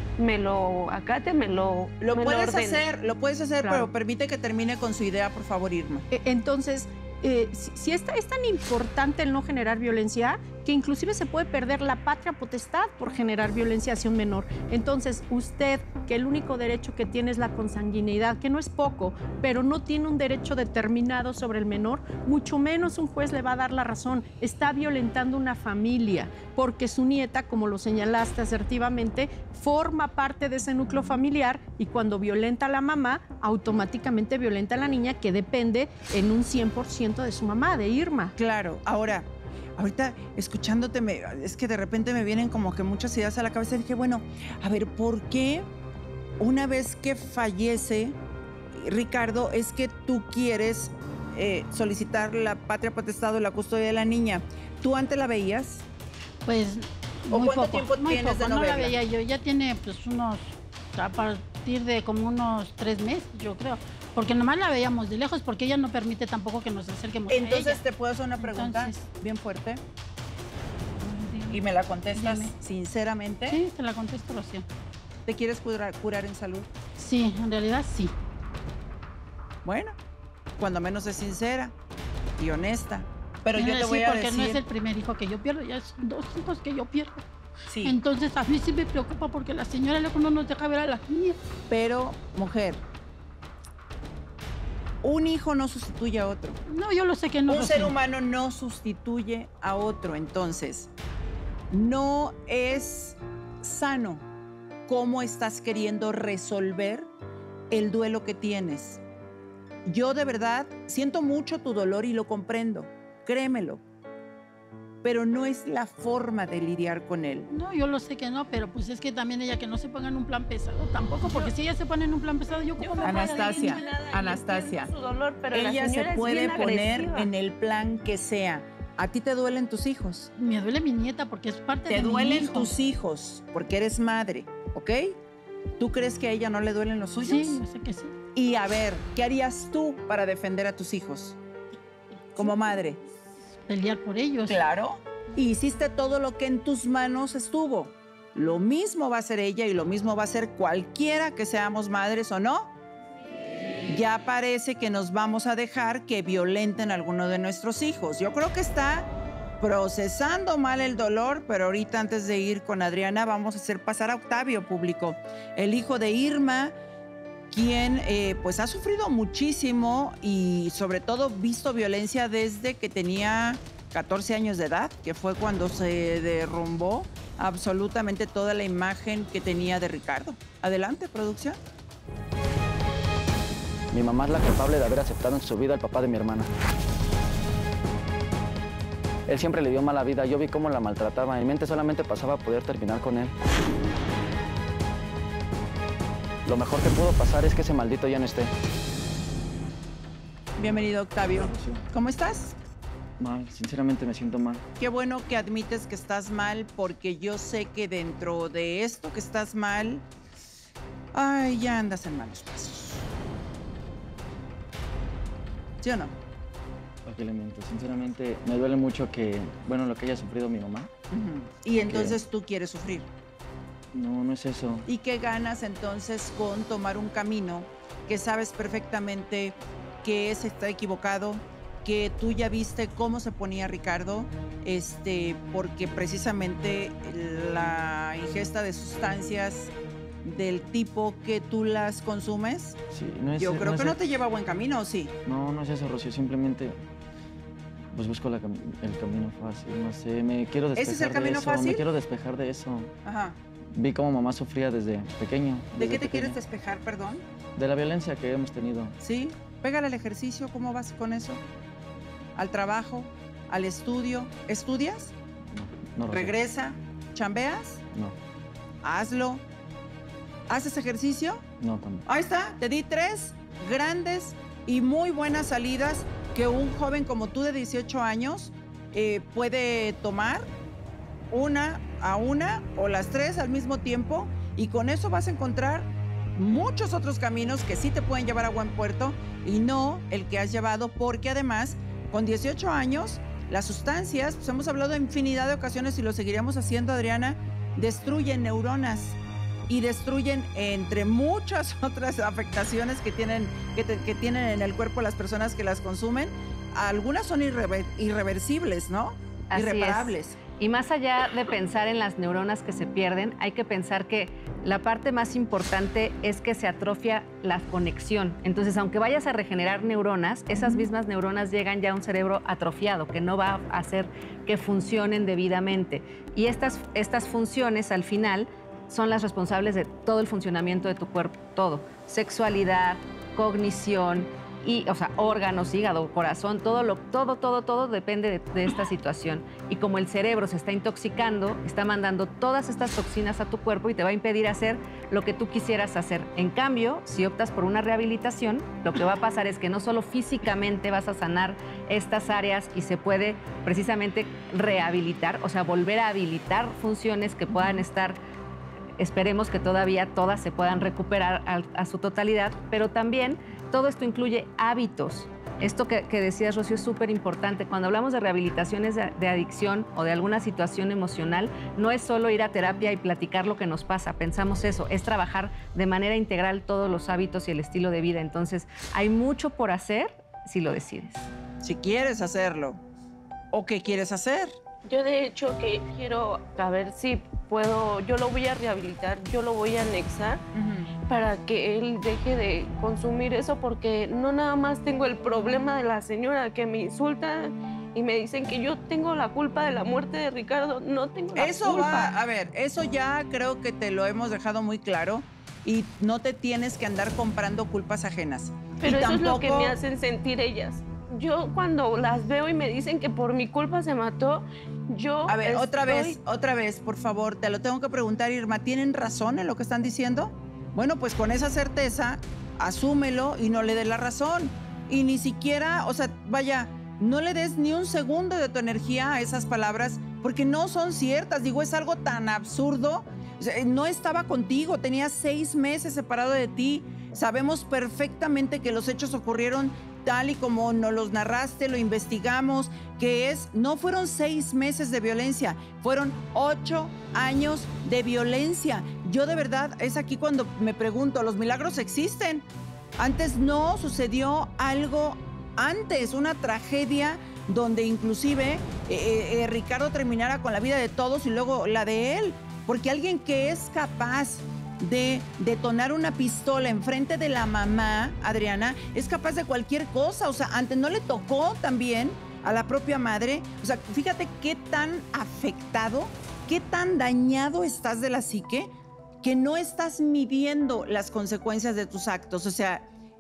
acate, me lo puedes ordene. Lo puedes hacer, Claro. pero permite que termine con su idea, por favor, Irma. Entonces, si es tan importante el no generar violencia, que inclusive se puede perder la patria potestad por generar violencia hacia un menor. Entonces, usted, que el único derecho que tiene es la consanguineidad, que no es poco, pero no tiene un derecho determinado sobre el menor, mucho menos un juez le va a dar la razón. Está violentando una familia, porque su nieta, como lo señalaste asertivamente, forma parte de ese núcleo familiar, y cuando violenta a la mamá, automáticamente violenta a la niña, que depende en un 100% de su mamá, de Irma. Claro, ahorita escuchándote, es que de repente me vienen como que muchas ideas a la cabeza. Dije, bueno, a ver, ¿por qué una vez que fallece Ricardo es que tú quieres solicitar la patria potestad o la custodia de la niña? ¿Tú antes la veías? Pues ¿O muy cuánto poco, tiempo muy tienes poco. de no No la verla? veía yo, ya tiene pues a partir de como unos 3 meses, yo creo. Porque nomás la veíamos de lejos, porque ella no permite tampoco que nos acerquemos a Entonces ella. te puedo hacer una pregunta Entonces, bien fuerte y me la contestas Dime. sinceramente. Sí, te la contesto, Rocío. ¿Te quieres curar en salud? Sí, en realidad sí. Bueno, cuando menos es sincera y honesta. Pero yo te Sí, voy a porque decir... no es el primer hijo que yo pierdo, ya son 2 hijos que yo pierdo. Sí, Entonces a mí sí me preocupa porque la señora luego no nos deja ver a la niña. pero mujer, un hijo no sustituye a otro. No, yo lo sé que no. Un Rocío. ser humano no sustituye a otro. Entonces, no es sano cómo estás queriendo resolver el duelo que tienes. Yo de verdad siento mucho tu dolor y lo comprendo, créemelo, pero no es la forma de lidiar con él. No, yo lo sé que no, pero pues es que también ella que no se ponga en un plan pesado tampoco, porque si ella se pone en un plan pesado, yo como Anastasia, Su dolor, pero la ella señora se es puede bien poner agresiva. en el plan que sea. ¿A ti te duelen tus hijos? me duele mi nieta porque es parte Te de mi duelen hijo. tus hijos porque eres madre, ¿ok? ¿Tú crees que a ella no le duelen los suyos? Sí, yo sé que sí. Y a ver, ¿qué harías tú para defender a tus hijos como madre? Pelear por ellos. Claro. Y hiciste todo lo que en tus manos estuvo. Lo mismo va a ser ella y lo mismo va a ser cualquiera que seamos madres o no. Ya parece que nos vamos a dejar que violenten a alguno de nuestros hijos. Yo creo que está procesando mal el dolor, pero ahorita antes de ir con Adriana vamos a hacer pasar a Octavio, público, el hijo de Irma, quien pues ha sufrido muchísimo y sobre todo visto violencia desde que tenía 14 años de edad, que fue cuando se derrumbó absolutamente toda la imagen que tenía de Ricardo. Adelante, producción. Mi mamá es la culpable de haber aceptado en su vida al papá de mi hermana. Él siempre le dio mala vida, yo vi cómo la maltrataba. En mi mente solamente pasaba a poder terminar con él. Lo mejor que pudo pasar es que ese maldito ya no esté. Bienvenido, Octavio. ¿Cómo estás? Mal, sinceramente me siento mal. Qué bueno que admites que estás mal, porque yo sé que dentro de esto que estás mal, ay, ya andas en malos pasos. ¿Sí o no? ¿Para qué le miento? Sinceramente me duele mucho que, bueno, lo que haya sufrido mi mamá. Y entonces tú quieres sufrir. No, no es eso. ¿Y qué ganas entonces con tomar un camino que sabes perfectamente que ese está equivocado, que tú ya viste cómo se ponía Ricardo, porque precisamente la ingesta de sustancias del tipo que tú las consumes? Sí, no es, Yo creo no que es, no te lleva a buen camino, ¿o sí? No, no es eso, Rocío. Simplemente pues busco el camino fácil. No sé, me quiero despejar. ¿Ese es el camino de eso. fácil? Me quiero despejar de eso. Ajá. Vi cómo mamá sufría desde pequeño. ¿De qué te quieres despejar, perdón? De la violencia que hemos tenido. Sí, pégale al ejercicio, ¿cómo vas con eso? ¿Al trabajo? ¿Al estudio? ¿Estudias? No, Rocío. ¿Regresa? ¿Chambeas? No, Hazlo. ¿Haces ejercicio? no tampoco. Ahí está, te di 3 grandes y muy buenas salidas que un joven como tú de 18 años puede tomar, una o las 3 al mismo tiempo, y con eso vas a encontrar muchos otros caminos que sí te pueden llevar a buen puerto y no el que has llevado, porque además con 18 años las sustancias, pues hemos hablado en infinidad de ocasiones y lo seguiremos haciendo, Adriana, destruyen neuronas y destruyen, entre muchas otras afectaciones que tienen en el cuerpo las personas que las consumen. Algunas son irreversibles, ¿no? Así Irreparables. es. Y más allá de pensar en las neuronas que se pierden, hay que pensar que la parte más importante es que se atrofia la conexión. Entonces, aunque vayas a regenerar neuronas, esas mismas neuronas llegan ya a un cerebro atrofiado, que no va a hacer que funcionen debidamente. Y estas funciones, al final, son las responsables de todo el funcionamiento de tu cuerpo, todo. Sexualidad, cognición, órganos, hígado, corazón, todo depende de esta situación. Y como el cerebro se está intoxicando, está mandando todas estas toxinas a tu cuerpo y te va a impedir hacer lo que tú quisieras hacer. En cambio, si optas por una rehabilitación, lo que va a pasar es que no solo físicamente vas a sanar estas áreas y se puede precisamente rehabilitar, o sea, volver a habilitar funciones que puedan estar. Esperemos que todavía todas se puedan recuperar a su totalidad, pero también todo esto incluye hábitos. Esto que decías, Rocío, es súper importante. Cuando hablamos de rehabilitaciones de adicción o de alguna situación emocional, no es solo ir a terapia y platicar lo que nos pasa. Pensamos eso, es trabajar de manera integral todos los hábitos y el estilo de vida. Entonces, hay mucho por hacer si lo decides. Si quieres hacerlo. ¿O qué quieres hacer? Yo de hecho que quiero a ver si puedo, yo lo voy a rehabilitar, yo lo voy a anexar para que él deje de consumir eso, porque no nada más tengo el problema de la señora que me insulta y me dicen que yo tengo la culpa de la muerte de Ricardo. No tengo la culpa. A ver, eso ya creo que te lo hemos dejado muy claro y no te tienes que andar comprando culpas ajenas. Pero y eso tampoco... es lo que me hacen sentir ellas. Yo cuando las veo y me dicen que por mi culpa se mató, yo A ver, otra vez, por favor, te lo tengo que preguntar, Irma, ¿tienen razón en lo que están diciendo? Bueno, pues con esa certeza, asúmelo y no le des la razón. Y ni siquiera, o sea, vaya, no le des ni un segundo de tu energía a esas palabras, porque no son ciertas. Digo, es algo tan absurdo. O sea, no estaba contigo, tenía 6 meses separado de ti. Sabemos perfectamente que los hechos ocurrieron tal y como nos los narraste, lo investigamos, no fueron 6 meses de violencia, fueron 8 años de violencia. Yo de verdad, es aquí cuando me pregunto, ¿los milagros existen? Antes no sucedió algo antes, una tragedia donde inclusive Ricardo terminara con la vida de todos y luego la de él, porque alguien que es capaz de detonar una pistola enfrente de la mamá, Adriana, es capaz de cualquier cosa. O sea, antes no le tocó también a la propia madre. O sea, fíjate qué tan afectado, qué tan dañado estás de la psique, que no estás midiendo las consecuencias de tus actos. O sea,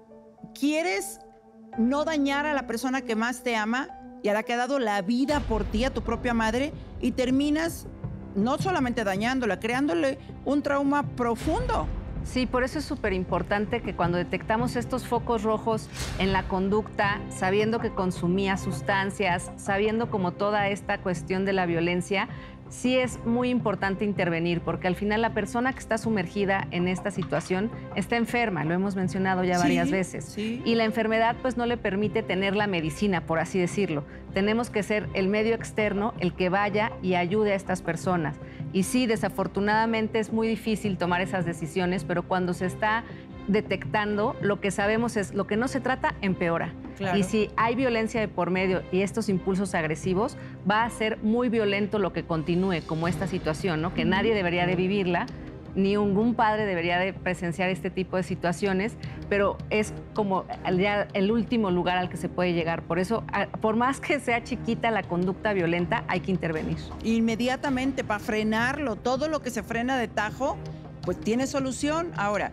quieres no dañar a la persona que más te ama y a la que ha dado la vida por ti, a tu propia madre, y terminas no solamente dañándola, creándole un trauma profundo. Sí, por eso es súper importante que cuando detectamos estos focos rojos en la conducta, sabiendo que consumía sustancias, sabiendo como toda esta cuestión de la violencia, sí es muy importante intervenir, porque al final la persona que está sumergida en esta situación está enferma, lo hemos mencionado ya varias veces. Sí. Y la enfermedad pues no le permite tener la medicina, por así decirlo. Tenemos que ser el medio externo el que vaya y ayude a estas personas. Y sí, desafortunadamente es muy difícil tomar esas decisiones, pero cuando se está detectando, lo que sabemos es lo que no se trata, empeora. Claro. Y si hay violencia de por medio y estos impulsos agresivos, va a ser muy violento lo que continúe, como esta situación, ¿no? Que nadie debería de vivirla, ningún padre debería de presenciar este tipo de situaciones, pero es como ya el último lugar al que se puede llegar. Por eso, por más que sea chiquita la conducta violenta, hay que intervenir. Inmediatamente, para frenarlo, todo lo que se frena de tajo, pues tiene solución. Ahora,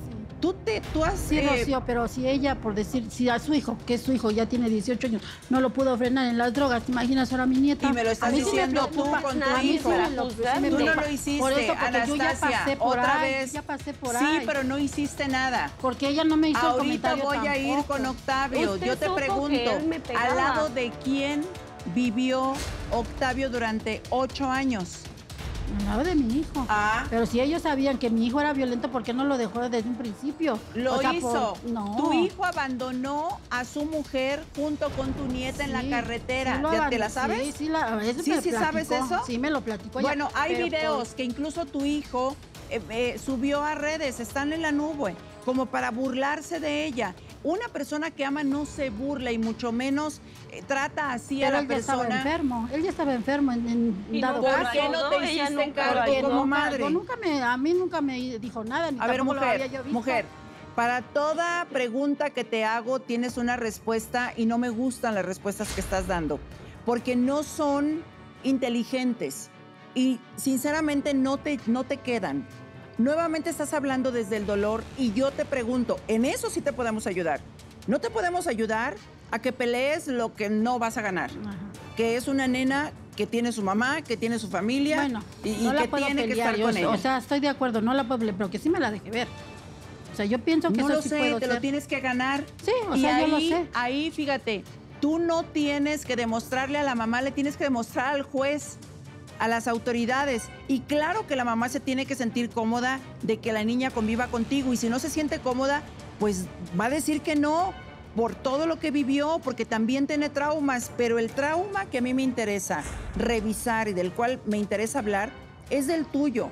tú has... Sí, Rocío, pero si ella, por decir, si a su hijo, que es su hijo, ya tiene 18 años, no lo pudo frenar en las drogas, ¿te imaginas ahora a mi nieta? Y me lo estás diciendo tú con tu hijo. Tú no lo hiciste, por eso, porque Anastasia, yo ya pasé por otra ahí, vez. ya pasé por sí, ahí. pero no hiciste nada. Porque ella no me hizo el Ahorita comentario voy a ir tampoco. con Octavio. Usted Yo te supo que pregunto, él me pegaba. ¿al lado de quién vivió Octavio durante 8 años? Al lado de mi hijo. Ah. Pero si ellos sabían que mi hijo era violento, ¿por qué no lo dejó desde un principio? Lo O sea, hizo. No. Tu hijo abandonó a su mujer junto con tu nieta en la Sí, carretera. sí lo ¿Ya te la sí, sabes? eso Sí, me sí sabes platicó. eso. Sí, me lo platicó ella. Bueno, hay Pero videos que incluso tu hijo subió a redes, están en la nube, como para burlarse de ella. Una persona que ama no se burla y mucho menos trata así a Pero la él ya estaba persona. enfermo. Él ya estaba enfermo en Y dado no, ¿Por caso. qué no te Ella hiciste nunca cargo Porque como nunca- madre? a mí nunca me dijo nada, ni A ver, tampoco lo había yo mujer, visto. mujer, para toda pregunta que te hago tienes una respuesta y no me gustan las respuestas que estás dando, porque no son inteligentes y sinceramente no te quedan. Nuevamente estás hablando desde el dolor y yo te pregunto, en eso sí te podemos ayudar. No te podemos ayudar a que pelees lo que no vas a ganar, Ajá. que es una nena que tiene su mamá, que tiene su familia Bueno, y no la que puedo tiene que pelear, estar con ella. O sea, estoy de acuerdo, no la puedo pelear, pero que sí me la deje ver. O sea, yo pienso que No eso lo sí sé, puedo te lo hacer. tienes que ganar. Sí, o Y sea, ahí, yo lo sé. ahí, fíjate, tú no tienes que demostrarle a la mamá, le tienes que demostrar al juez, a las autoridades. Y claro que la mamá se tiene que sentir cómoda de que la niña conviva contigo. Y si no se siente cómoda, pues va a decir que no por todo lo que vivió, porque también tiene traumas. Pero el trauma que a mí me interesa revisar y del cual me interesa hablar es del tuyo.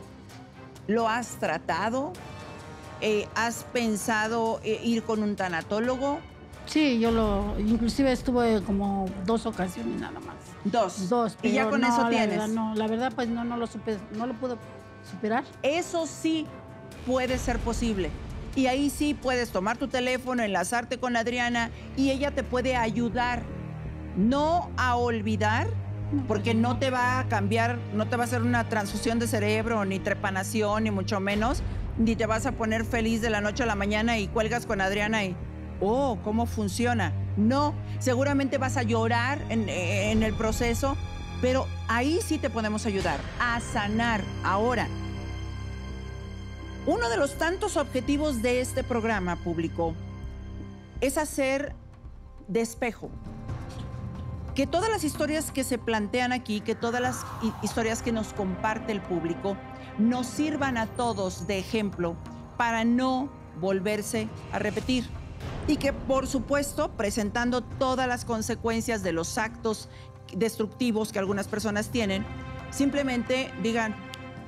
¿Lo has tratado? ¿Has pensado ir con un tanatólogo? Sí, inclusive estuve como 2 ocasiones nada más. Dos. Y ya pero con no, eso la tienes. verdad, no, la verdad, pues no lo supe, no lo pude superar. Eso sí puede ser posible. Y ahí sí puedes tomar tu teléfono, enlazarte con Adriana y ella te puede ayudar. No a olvidar, porque no te va a cambiar, no te va a hacer una transfusión de cerebro, ni trepanación, ni mucho menos, ni te vas a poner feliz de la noche a la mañana y cuelgas con Adriana y, oh, ¿cómo funciona? No, seguramente vas a llorar en el proceso, pero ahí sí te podemos ayudar a sanar. Ahora, uno de los tantos objetivos de este programa público es hacer de espejo. Que todas las historias que se plantean aquí, que todas las historias que nos comparte el público, nos sirvan a todos de ejemplo para no volverse a repetir. Y que, por supuesto, presentando todas las consecuencias de los actos destructivos que algunas personas tienen, simplemente digan,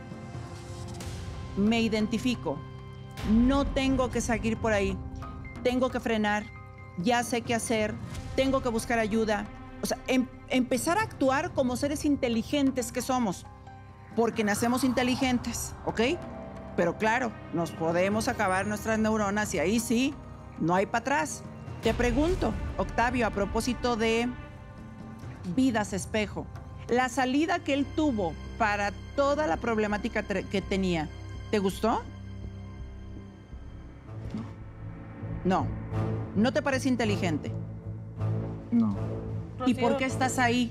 me identifico, no tengo que seguir por ahí, tengo que frenar, ya sé qué hacer, tengo que buscar ayuda. O sea, empezar a actuar como seres inteligentes que somos, porque nacemos inteligentes, ¿ok? Pero claro, nos podemos acabar nuestras neuronas y ahí sí, no hay para atrás. Te pregunto, Octavio, a propósito de vidas espejo, la salida que él tuvo para toda la problemática que tenía, ¿te gustó? No. ¿No te parece inteligente? No. ¿Y por qué estás ahí?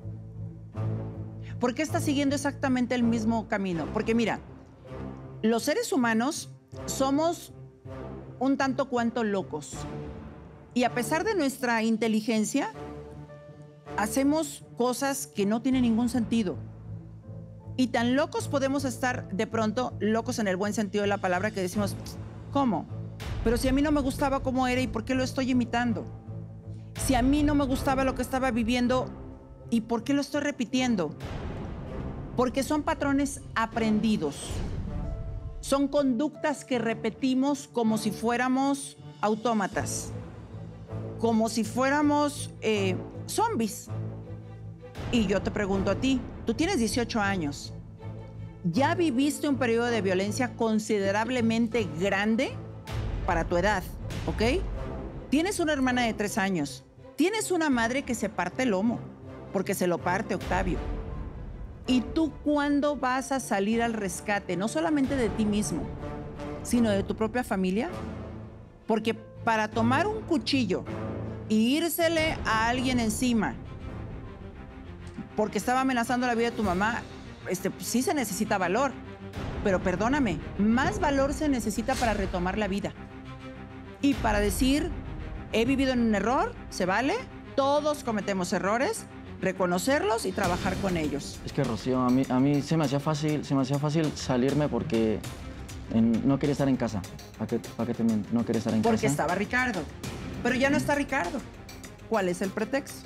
¿Por qué estás siguiendo exactamente el mismo camino? Porque mira, los seres humanos somos un tanto cuanto locos. Y a pesar de nuestra inteligencia, hacemos cosas que no tienen ningún sentido. Y tan locos podemos estar de pronto, locos en el buen sentido de la palabra, que decimos, ¿cómo? Pero si a mí no me gustaba cómo era, ¿y por qué lo estoy imitando? Si a mí no me gustaba lo que estaba viviendo, ¿y por qué lo estoy repitiendo? Porque son patrones aprendidos. Son conductas que repetimos como si fuéramos autómatas, como si fuéramos zombies. Y yo te pregunto a ti, tú tienes 18 años. ya viviste un periodo de violencia considerablemente grande para tu edad, ¿ok? Tienes una hermana de 3 años. Tienes una madre que se parte el lomo, porque se lo parte, Octavio. ¿Y tú cuándo vas a salir al rescate? No solamente de ti mismo, sino de tu propia familia. Porque para tomar un cuchillo y írsele a alguien encima, porque estaba amenazando la vida de tu mamá, sí se necesita valor. Pero perdóname, más valor se necesita para retomar la vida. Y para decir, he vivido en un error, se vale, todos cometemos errores, reconocerlos y trabajar con ellos. Es que, Rocío, a mí se me hacía fácil salirme porque no quería estar en casa. ¿Para qué te miento? No quería estar en casa. Porque estaba Ricardo. Pero ya no está Ricardo. ¿Cuál es el pretexto?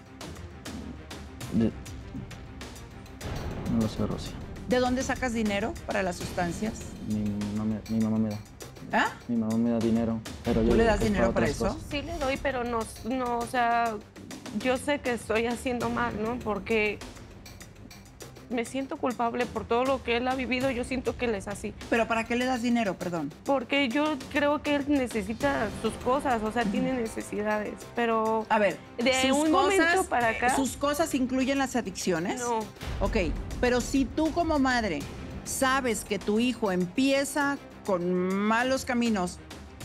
No lo sé, Rocío. ¿De dónde sacas dinero para las sustancias? Mi mamá me da. ¿Ah? Mi mamá me da dinero, pero yo... ¿Tú le das dinero para eso? Cosas. Sí le doy, pero no, o sea, yo sé que estoy haciendo mal, ¿no? Porque me siento culpable por todo lo que él ha vivido, yo siento que él es así. ¿Pero para qué le das dinero, perdón? Porque yo creo que él necesita sus cosas, o sea, tiene necesidades, pero... A ver, de un momento para acá... ¿Sus cosas incluyen las adicciones? No. Ok, pero si tú como madre sabes que tu hijo empieza con malos caminos,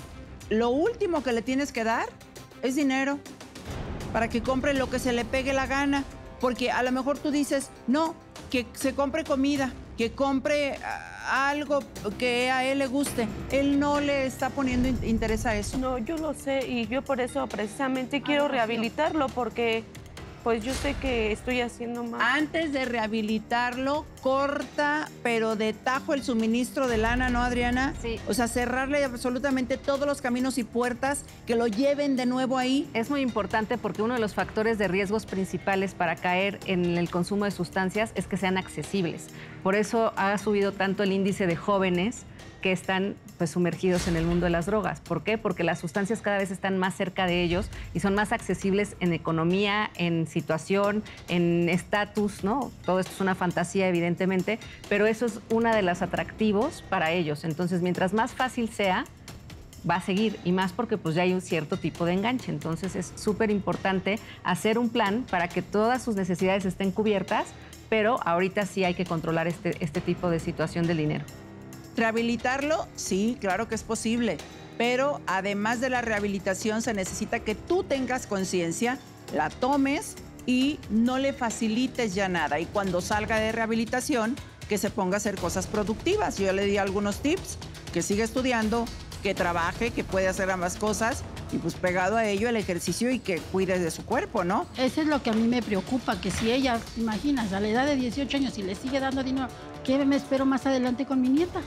lo último que le tienes que dar es dinero para que compre lo que se le pegue la gana. Porque a lo mejor tú dices, no, que se compre comida, que compre algo que a él le guste. Él no le está poniendo interés a eso. No, yo lo sé y yo por eso precisamente quiero rehabilitarlo porque pues yo sé que estoy haciendo mal. Antes de rehabilitarlo, corta, pero de tajo el suministro de lana, ¿no, Adriana? Sí. O sea, cerrarle absolutamente todos los caminos y puertas que lo lleven de nuevo ahí. Es muy importante porque uno de los factores de riesgos principales para caer en el consumo de sustancias es que sean accesibles. Por eso ha subido tanto el índice de jóvenes que están pues, sumergidos en el mundo de las drogas. ¿Por qué? Porque las sustancias cada vez están más cerca de ellos y son más accesibles en economía, en situación, en estatus, ¿no? Todo esto es una fantasía, evidentemente, pero eso es uno de los atractivos para ellos. Entonces, mientras más fácil sea, va a seguir, y más porque pues ya hay un cierto tipo de enganche. Entonces, es súper importante hacer un plan para que todas sus necesidades estén cubiertas, pero ahorita sí hay que controlar este tipo de situación del dinero. ¿Rehabilitarlo? Sí, claro que es posible. Pero además de la rehabilitación, se necesita que tú tengas conciencia, la tomes y no le facilites ya nada. Y cuando salga de rehabilitación, que se ponga a hacer cosas productivas. Yo le di algunos tips, que siga estudiando, que trabaje, que puede hacer ambas cosas y pues pegado a ello el ejercicio y que cuide de su cuerpo, ¿no? Eso es lo que a mí me preocupa, que si ella, imaginas, a la edad de 18 años, si le sigue dando dinero, ¿qué me espero más adelante con mi nieta?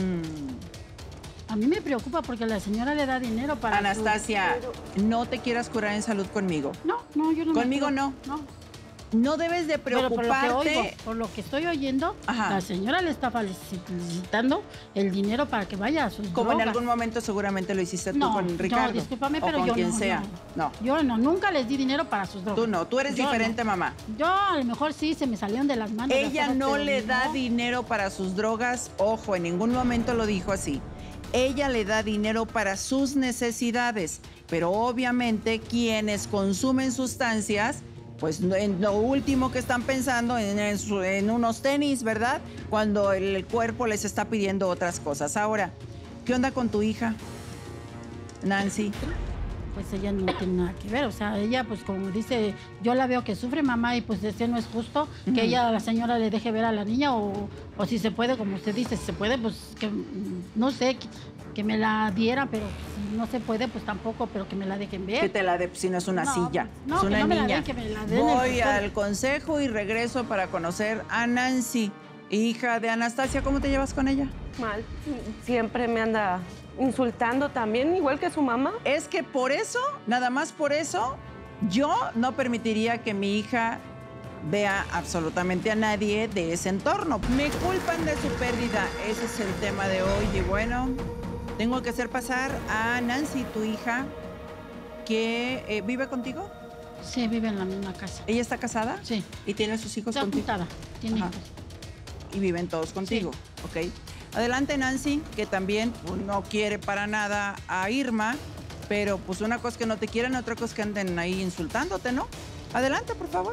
A mí me preocupa porque la señora le da dinero para... Anastasia, no te quieras curar en salud conmigo. No, yo no. Conmigo no. No debes de preocuparte. Por lo que estoy oyendo, Ajá. La señora le está facilitando el dinero para que vaya a sus Como drogas. en algún momento seguramente lo hiciste tú con Ricardo. No, discúlpame, o pero con yo quien no, sea. No. Yo no, nunca les di dinero para sus drogas. Tú no, tú eres diferente, mamá. Yo a lo mejor sí, se me salieron de las manos. Ella no le da dinero para sus drogas. Ojo, en ningún momento lo dijo así. Ella le da dinero para sus necesidades. Pero obviamente quienes consumen sustancias, pues en lo último que están pensando en unos tenis, ¿verdad? Cuando el cuerpo les está pidiendo otras cosas. Ahora, ¿qué onda con tu hija, Nancy? Pues ella no tiene nada que ver, o sea, ella pues como dice, yo la veo que sufre mamá y pues no es justo que ella, la señora le deje ver a la niña o si se puede, como usted dice, si se puede, pues que no sé, que me la diera, pero si no se puede, pues tampoco, pero que me la dejen ver. Que te la dé, si no es una silla, no, es una no me niña. la den, que me la den. Voy al consejo y regreso para conocer a Nancy, hija de Anastasia. ¿Cómo te llevas con ella? Mal, siempre me anda insultando también, igual que su mamá. Es que por eso, nada más por eso, yo no permitiría que mi hija vea absolutamente a nadie de ese entorno. Me culpan de su pérdida, ese es el tema de hoy. Y bueno, tengo que hacer pasar a Nancy, tu hija, que vive contigo. Sí, vive en la misma casa. ¿Ella está casada? Sí. ¿Y tiene sus hijos Está contigo? juntada, tiene Ajá. hijos. y viven todos contigo, ¿ok? Adelante, Nancy, que también pues, no quiere para nada a Irma, pero pues una cosa es que no te quieran, otra cosa es que anden ahí insultándote, ¿no? Adelante, por favor.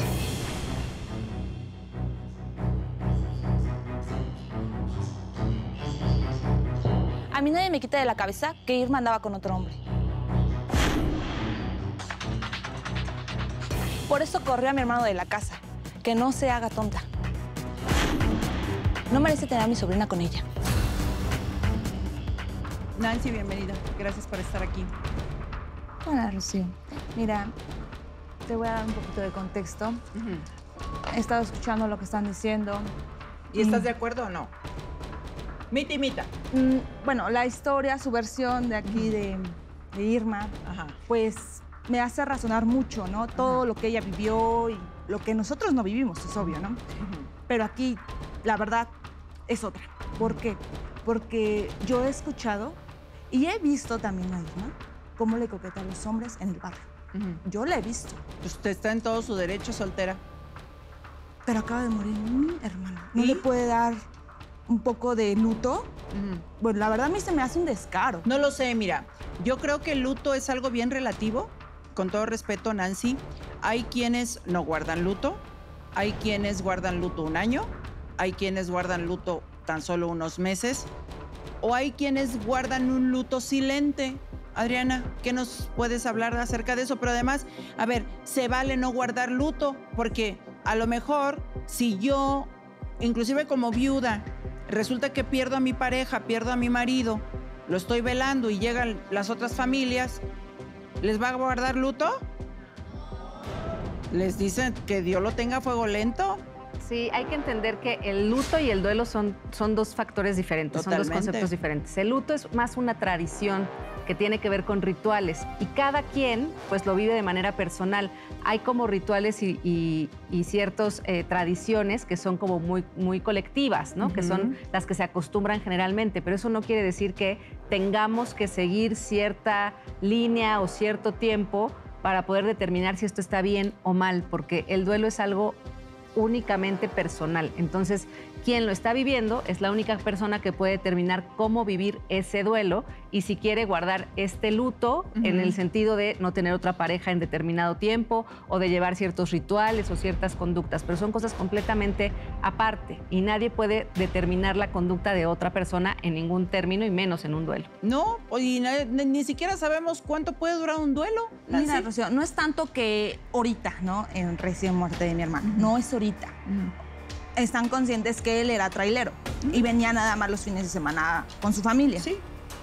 A mí nadie me quita de la cabeza que Irma andaba con otro hombre. Por eso corrió a mi hermano de la casa. Que no se haga tonta. No merece tener a mi sobrina con ella. Nancy, bienvenida. Gracias por estar aquí. Hola, Rocío. Mira, te voy a dar un poquito de contexto. He estado escuchando lo que están diciendo. ¿Y estás de acuerdo o no? Mita. Bueno, la historia, su versión de aquí de Irma, pues me hace razonar mucho, ¿no? Todo lo que ella vivió y lo que nosotros no vivimos, es obvio, ¿no? Pero aquí, la verdad, es otra. ¿Por qué? Porque yo he escuchado y he visto también a Irma cómo le coquetea a los hombres en el barrio. Yo la he visto. Usted está en todo su derecho, soltera. Pero acaba de morir mi hermano. ¿No le puede dar un poco de luto? Bueno, la verdad a mí se me hace un descaro. No lo sé, mira. Yo creo que el luto es algo bien relativo. Con todo respeto, Nancy, hay quienes no guardan luto, hay quienes guardan luto un año, hay quienes guardan luto tan solo unos meses, o hay quienes guardan un luto silente. Adriana, ¿qué nos puedes hablar acerca de eso? Pero además, a ver, se vale no guardar luto, porque a lo mejor si yo, inclusive como viuda, resulta que pierdo a mi pareja, pierdo a mi marido, lo estoy velando y llegan las otras familias, ¿les va a guardar luto? ¿Les dicen que Dios lo tenga a fuego lento? Sí, hay que entender que el luto y el duelo son dos factores diferentes, Totalmente. son dos conceptos diferentes. El luto es más una tradición que tiene que ver con rituales y cada quien pues lo vive de manera personal. Hay como rituales y ciertas tradiciones que son como muy colectivas, ¿no? Que son las que se acostumbran generalmente, pero eso no quiere decir que tengamos que seguir cierta línea o cierto tiempo para poder determinar si esto está bien o mal, porque el duelo es algo únicamente personal. Entonces, quien lo está viviendo es la única persona que puede determinar cómo vivir ese duelo y si quiere guardar este luto en el sentido de no tener otra pareja en determinado tiempo o de llevar ciertos rituales o ciertas conductas, pero son cosas completamente aparte y nadie puede determinar la conducta de otra persona en ningún término y menos en un duelo. No, y ni siquiera sabemos cuánto puede durar un duelo. Mira, Rocío, no es tanto que ahorita, ¿no? En recién muerte de mi hermano, no es ahorita. Están conscientes que él era trailero y venía nada más los fines de semana con su familia. Sí.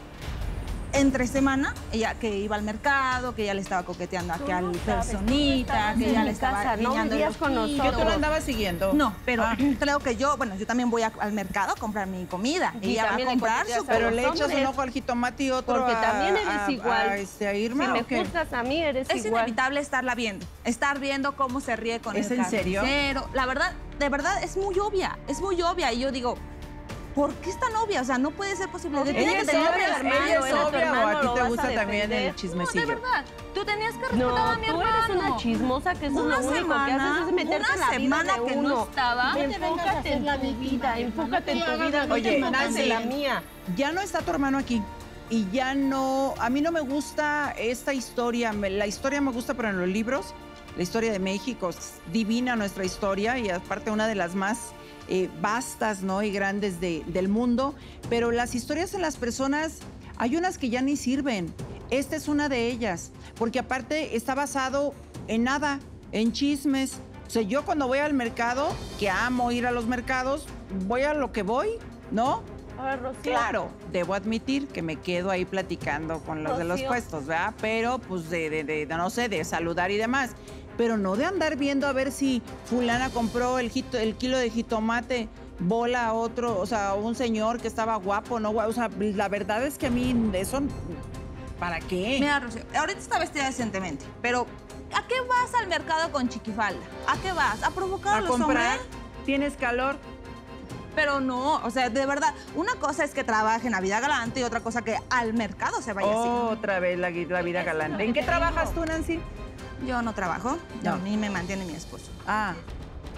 Entre semana, ella que iba al mercado, que ella le estaba coqueteando aquí al personita, que ella le estaba guiñando el ojito. Yo te lo andaba siguiendo. No, pero creo que yo también voy al mercado a comprar mi comida. Y ella va a comprar su... Pero le echas un ojo al jitomate y otro Porque también eres igual. a Irma, si me ¿o qué? juzgas a mí, eres Es igual. inevitable estarla viendo, estar viendo cómo se ríe con ¿Es el en serio? carnicero. La verdad, de verdad, es muy obvia. Y yo digo, ¿por qué es tan obvia? O sea, no puede ser posible. Porque Tiene ¿Ella que es tener obvia, hermano, ella es era tu obvia o hermano, a ti lo te vas gusta a también defender? el chismecillo? No, de verdad. Tú tenías que respetar No, a mi tú hermano. eres una chismosa que eso es lo único que haces es meterte en la vida de que uno. no estaba. Enfócate en tu vida, enfócate en tu vida, no Oye, te enfocas Nancy, en la mía. Ya no está tu hermano aquí. Y ya no, a mí no me gusta esta historia, la historia me gusta, pero en los libros, la historia de México, es divina nuestra historia y aparte una de las más vastas, ¿no? Y grandes del mundo, pero las historias en las personas, hay unas que ya ni sirven. Esta es una de ellas, porque aparte está basado en nada, en chismes. O sea, yo cuando voy al mercado, que amo ir a los mercados, voy a lo que voy, ¿no? A ver, Rocío. Claro, debo admitir que me quedo ahí platicando con los de los Rocío. puestos, ¿verdad? Pero pues no sé, de saludar y demás. Pero no de andar viendo a ver si fulana compró el kilo de jitomate, bola a otro, o sea, un señor que estaba guapo, ¿no? O sea, la verdad es que a mí eso, ¿para qué? Mira, Rocío, ahorita está vestida decentemente, pero ¿a qué vas al mercado con chiquifalda? ¿A qué vas? ¿A provocar a los comprar. hombres? ¿Tienes calor? Pero no, o sea, de verdad, una cosa es que trabaje en la vida galante y otra cosa que al mercado se vaya así. Otra vez la vida galante. ¿En qué trabajas tú, Nancy? Yo no trabajo, No. a mí me mantiene mi esposo. Ah,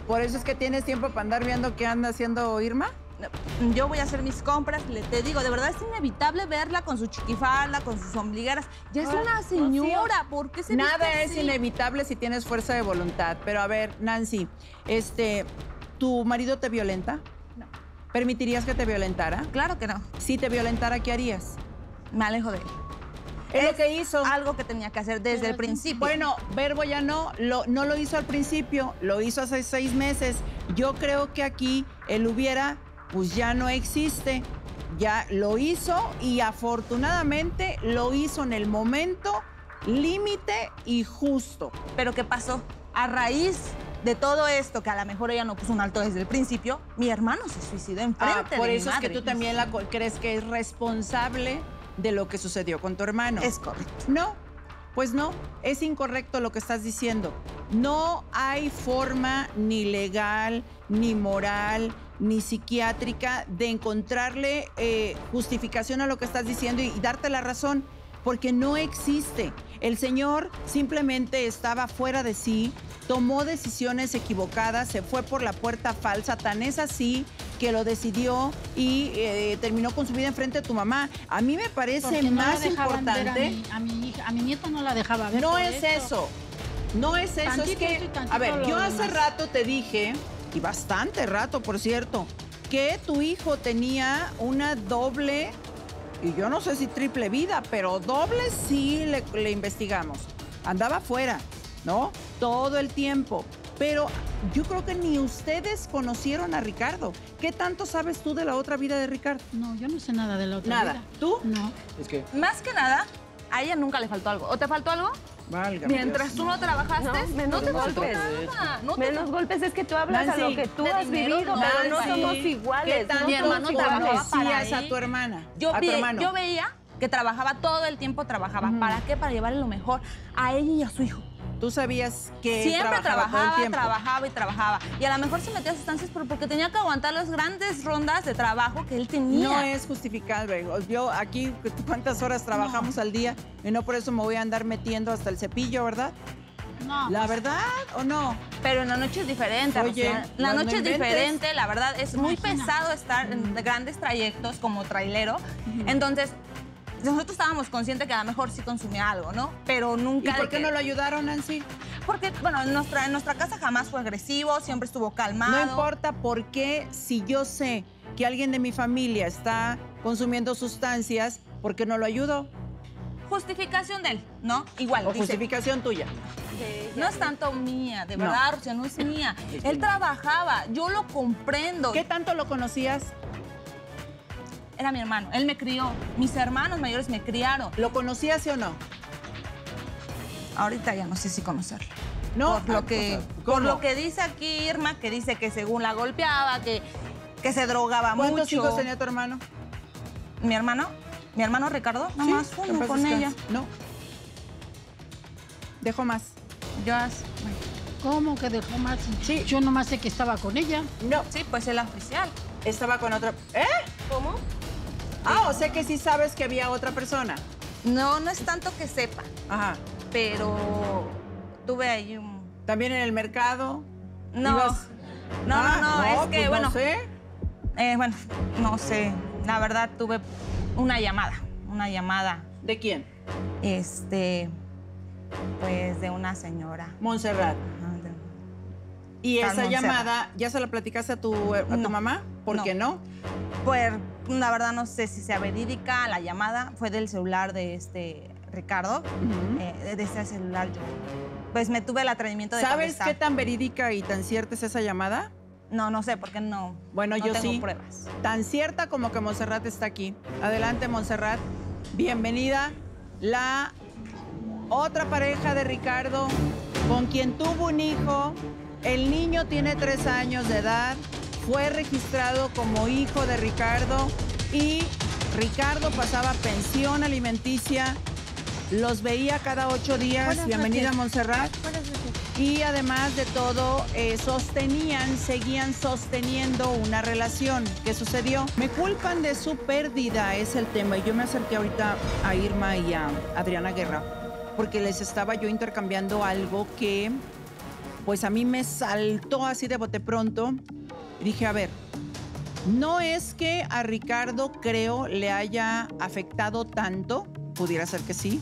¿Por eso es que tienes tiempo para andar viendo qué anda haciendo Irma? Yo voy a hacer mis compras, te digo, de verdad es inevitable verla con su chiquifalda, con sus ombligueras. Ya es una señora, ¿por qué se Nada viste es así? inevitable si tienes fuerza de voluntad. Pero a ver, Nancy, ¿tu marido te violenta? No. ¿Permitirías que te violentara? Claro que no. Si te violentara, ¿qué harías? Me alejo de él. Es lo que hizo. Algo que tenía que hacer desde el principio. Bueno, Verbo ya no lo hizo al principio, lo hizo hace 6 meses. Yo creo que aquí el hubiera, pues ya no existe. Ya lo hizo y afortunadamente lo hizo en el momento límite y justo. Pero ¿qué pasó? A raíz de todo esto, que a lo mejor ella no puso un alto desde el principio, mi hermano se suicidó enfrente por de eso mi es que madre. tú también crees que es responsable de lo que sucedió con tu hermano. Es correcto. No, pues no, es incorrecto lo que estás diciendo. No hay forma ni legal, ni moral, ni psiquiátrica de encontrarle justificación a lo que estás diciendo y darte la razón, porque no existe. El señor simplemente estaba fuera de sí, tomó decisiones equivocadas, se fue por la puerta falsa, tan es así que lo decidió y terminó con su vida enfrente de tu mamá. A mí me parece Porque no la más dejaban ver importante. a mi hija, a mi nieta no la dejaba ver. No por es eso. No es eso. Tantito Es que, esto y tantito a ver, lo yo hace demás. rato te dije, y bastante rato, por cierto, que tu hijo tenía una doble, y yo no sé si triple vida, pero doble sí le investigamos. Andaba afuera, ¿no? Todo el tiempo. Pero yo creo que ni ustedes conocieron a Ricardo. ¿Qué tanto sabes tú de la otra vida de Ricardo? No, yo no sé nada de la otra Nada. vida. ¿Tú? No. Es que Más que nada, a ella nunca le faltó algo. ¿O te faltó algo? Válgame Mientras Dios. tú no trabajaste, No, menos te faltó golpes. nada. No te Menos golpes, es que tú hablas Nancy, a lo que tú de has dinero, vivido, no. pero no Nancy, somos ¿qué iguales. tanto Mi hermano somos trabajaba iguales. para conocías a él? tu hermana? Yo, a tu hermano. yo veía que trabajaba todo el tiempo, trabajaba. ¿Para qué? Para llevarle lo mejor a ella y a su hijo. Tú sabías que Siempre trabajaba todo el tiempo. trabajaba. Y a lo mejor se metía a sustancias, pero porque tenía que aguantar las grandes rondas de trabajo que él tenía. No es justificable. Yo aquí, ¿cuántas horas trabajamos al día? Y no por eso me voy a andar metiendo hasta el cepillo, ¿verdad? No. ¿La verdad o no? Pero en la noche es diferente, Oye, Rocío. La no noche es inventes. diferente, la verdad. Es muy Imagina. pesado estar en grandes trayectos como trailero. Entonces, nosotros estábamos conscientes que a lo mejor sí consumía algo, ¿no? Pero ¿Y nunca... por de qué que- no lo ayudaron, Nancy? Porque, bueno, en nuestra casa jamás fue agresivo, siempre estuvo calmado. No importa por qué, si yo sé que alguien de mi familia está consumiendo sustancias, ¿por qué no lo ayudo? Justificación de él, ¿no? Igual, O dice, justificación tuya. no es tanto mía, de No. verdad, Rocío, no es mía. Él trabajaba, yo lo comprendo. ¿Qué tanto lo conocías? Era mi hermano, él me crió. Mis hermanos mayores me criaron. ¿Lo conocías sí o no? Ahorita ya no sé si conocerlo. No. Por lo que, ¿cómo? por lo que dice aquí Irma, que dice que según la golpeaba, que se drogaba mucho. ¿Cuántos hijos tenía tu hermano? Mi hermano Ricardo, nada más Sí, en uno paz con descanse. ella. No. Dejo más. Bueno, ¿Cómo que dejó más? Sí. Yo nomás sé que estaba con ella. No. sí, pues es la oficial. Estaba con otra. ¿Eh? ¿Cómo? Ah, o sea que sí sabes que había otra persona. No, no es tanto que sepa, Ajá. pero tuve ahí un... También en el mercado. No, ibas- no, Ah, es que, pues bueno, No sé. bueno, no sé. La verdad, tuve una llamada. ¿De quién? Pues de una señora. Montserrat. Ajá, Y Tal esa Montserrat. llamada, ¿ya se la platicaste a tu No. mamá? ¿Por No. qué no? Pues la verdad no sé si sea verídica. La llamada fue del celular de Ricardo. De ese celular yo. Pues me tuve el atrevimiento de ¿Sabes contestar. qué tan verídica y tan cierta es esa llamada? No sé, porque no. Bueno, no yo tengo sí. pruebas. Tan cierta como que Montserrat está aquí. Adelante, Montserrat. Bienvenida. La otra pareja de Ricardo, con quien tuvo un hijo. El niño tiene 3 años de edad. Fue registrado como hijo de Ricardo y Ricardo pasaba pensión alimenticia. Los veía cada 8 días. Buenas Bienvenida, noches. Montserrat. Y además de todo, seguían sosteniendo una relación. ¿Qué sucedió? Me culpan de su pérdida, es el tema. Y yo me acerqué ahorita a Irma y a Adriana Guerra, porque les estaba yo intercambiando algo que pues a mí me saltó así de bote pronto. Y dije, a ver, no es que a Ricardo, creo, le haya afectado tanto, pudiera ser que sí,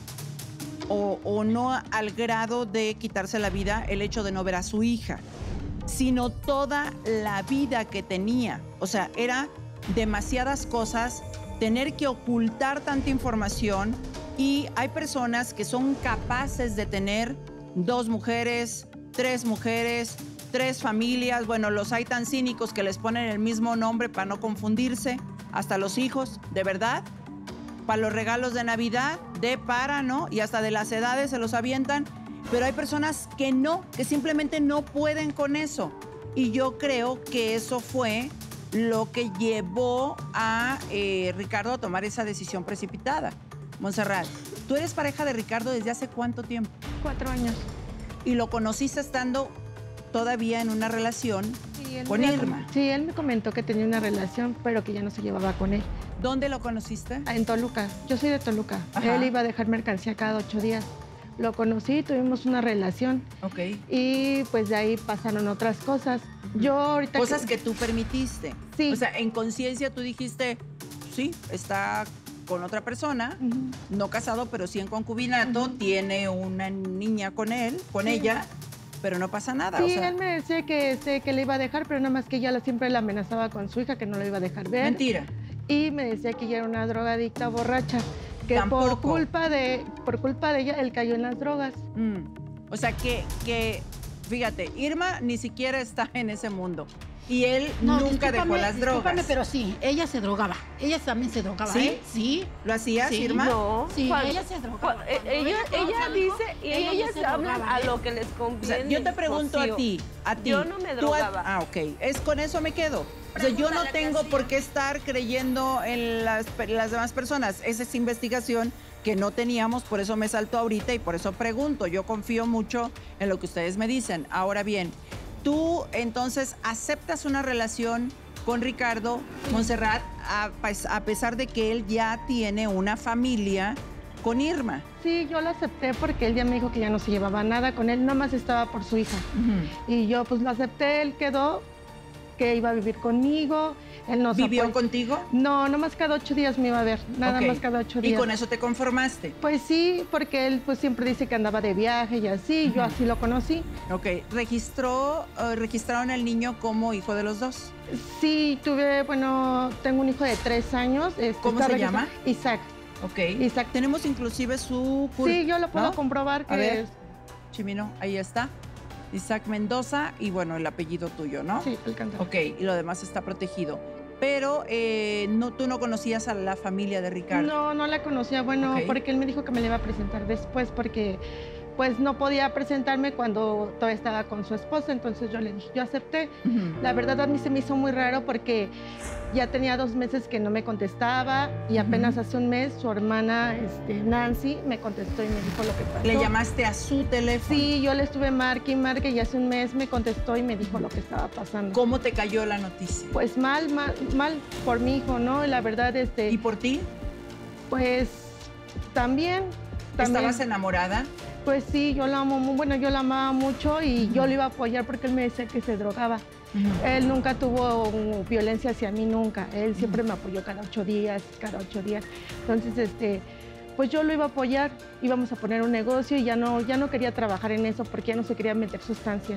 o no al grado de quitarse la vida el hecho de no ver a su hija, sino toda la vida que tenía. O sea, era demasiadas cosas, tener que ocultar tanta información, y hay personas que son capaces de tener 2 mujeres, 3 mujeres, 3 familias. Bueno, los hay tan cínicos que les ponen el mismo nombre para no confundirse, hasta los hijos, de verdad, para los regalos de Navidad, ¿no? Y hasta de las edades se los avientan. Pero hay personas que no, que simplemente no pueden con eso. Y yo creo que eso fue lo que llevó a Ricardo a tomar esa decisión precipitada. Montserrat, ¿tú eres pareja de Ricardo desde hace cuánto tiempo? 4 años. ¿Y lo conociste estando todavía en una relación con Irma? Sí, él me comentó que tenía una relación, pero que ya no se llevaba con él. ¿Dónde lo conociste? En Toluca. Yo soy de Toluca. Ajá. Él iba a dejar mercancía cada 8 días. Lo conocí, tuvimos una relación. Ok. Y pues de ahí pasaron otras cosas. Yo ahorita... Cosas que tú permitiste. Sí. O sea, en conciencia tú dijiste, sí, está con otra persona, no casado, pero sí en concubinato, tiene una niña con él, con ella, pero no pasa nada. Sí, o sea, él me decía que le iba a dejar, pero nada más que ella siempre la amenazaba con su hija, que no la iba a dejar ver. Mentira. Y me decía que ella era una drogadicta borracha, que por culpa de ella, él cayó en las drogas. O sea, que, fíjate, Irma ni siquiera está en ese mundo. Y él nunca dejó las drogas. Pero sí, ella se drogaba. Ella también se drogaba. ¿Sí? ¿Eh? Sí. ¿Lo hacías, sí, Irma? No. Sí, ella se drogaba. Ella dice, y ellas hablan a lo que les O conviene. sea, yo te pregunto a ti. Yo no me drogaba. Ok. Con eso me quedo. O sea, yo no tengo por qué estar creyendo en las demás personas. Esa es investigación que no teníamos, por eso me saltó ahorita y por eso pregunto. Yo confío mucho en lo que ustedes me dicen. Ahora bien, tú entonces aceptas una relación con Ricardo, Montserrat, a pesar de que él ya tiene una familia con Irma. Sí, yo lo acepté porque él ya me dijo que ya no se llevaba nada con él, nada más estaba por su hija. Y yo pues lo acepté, él quedó que iba a vivir conmigo. Él nos ¿Vivió contigo? No, nomás cada 8 días me iba a ver, nada más cada 8 días. ¿Y con eso te conformaste? Pues sí, porque él pues siempre dice que andaba de viaje y así, yo así lo conocí. Ok, ¿registraron el niño como hijo de los dos? Sí, tengo un hijo de 3 años. ¿Cómo se llama? Isaac. Ok. Isaac. Tenemos inclusive su... Sí, yo lo puedo comprobar que a ver, Chimino, ahí está. Isaac Mendoza y bueno, el apellido tuyo, ¿no? Sí, Alcántara. Ok, y lo demás está protegido. Pero tú no conocías a la familia de Ricardo. No la conocía, porque él me dijo que me la iba a presentar después porque pues no podía presentarme cuando todavía estaba con su esposa, entonces yo le dije, yo acepté. La verdad a mí se me hizo muy raro porque ya tenía 2 meses que no me contestaba y apenas hace un mes su hermana Nancy me contestó y me dijo lo que pasó. ¿Le llamaste a su teléfono? Sí, yo le estuve marque y hace un mes me contestó y me dijo lo que estaba pasando. ¿Cómo te cayó la noticia? Pues mal por mi hijo, ¿no? La verdad, ¿Y por ti? Pues también. ¿Estabas enamorada? Pues sí, yo la amaba mucho y yo lo iba a apoyar porque él me decía que se drogaba. Él nunca tuvo violencia hacia mí, nunca. Él siempre me apoyó cada 8 días. Entonces, pues yo lo iba a apoyar, íbamos a poner un negocio y ya no quería trabajar en eso porque ya no se quería meter sustancias.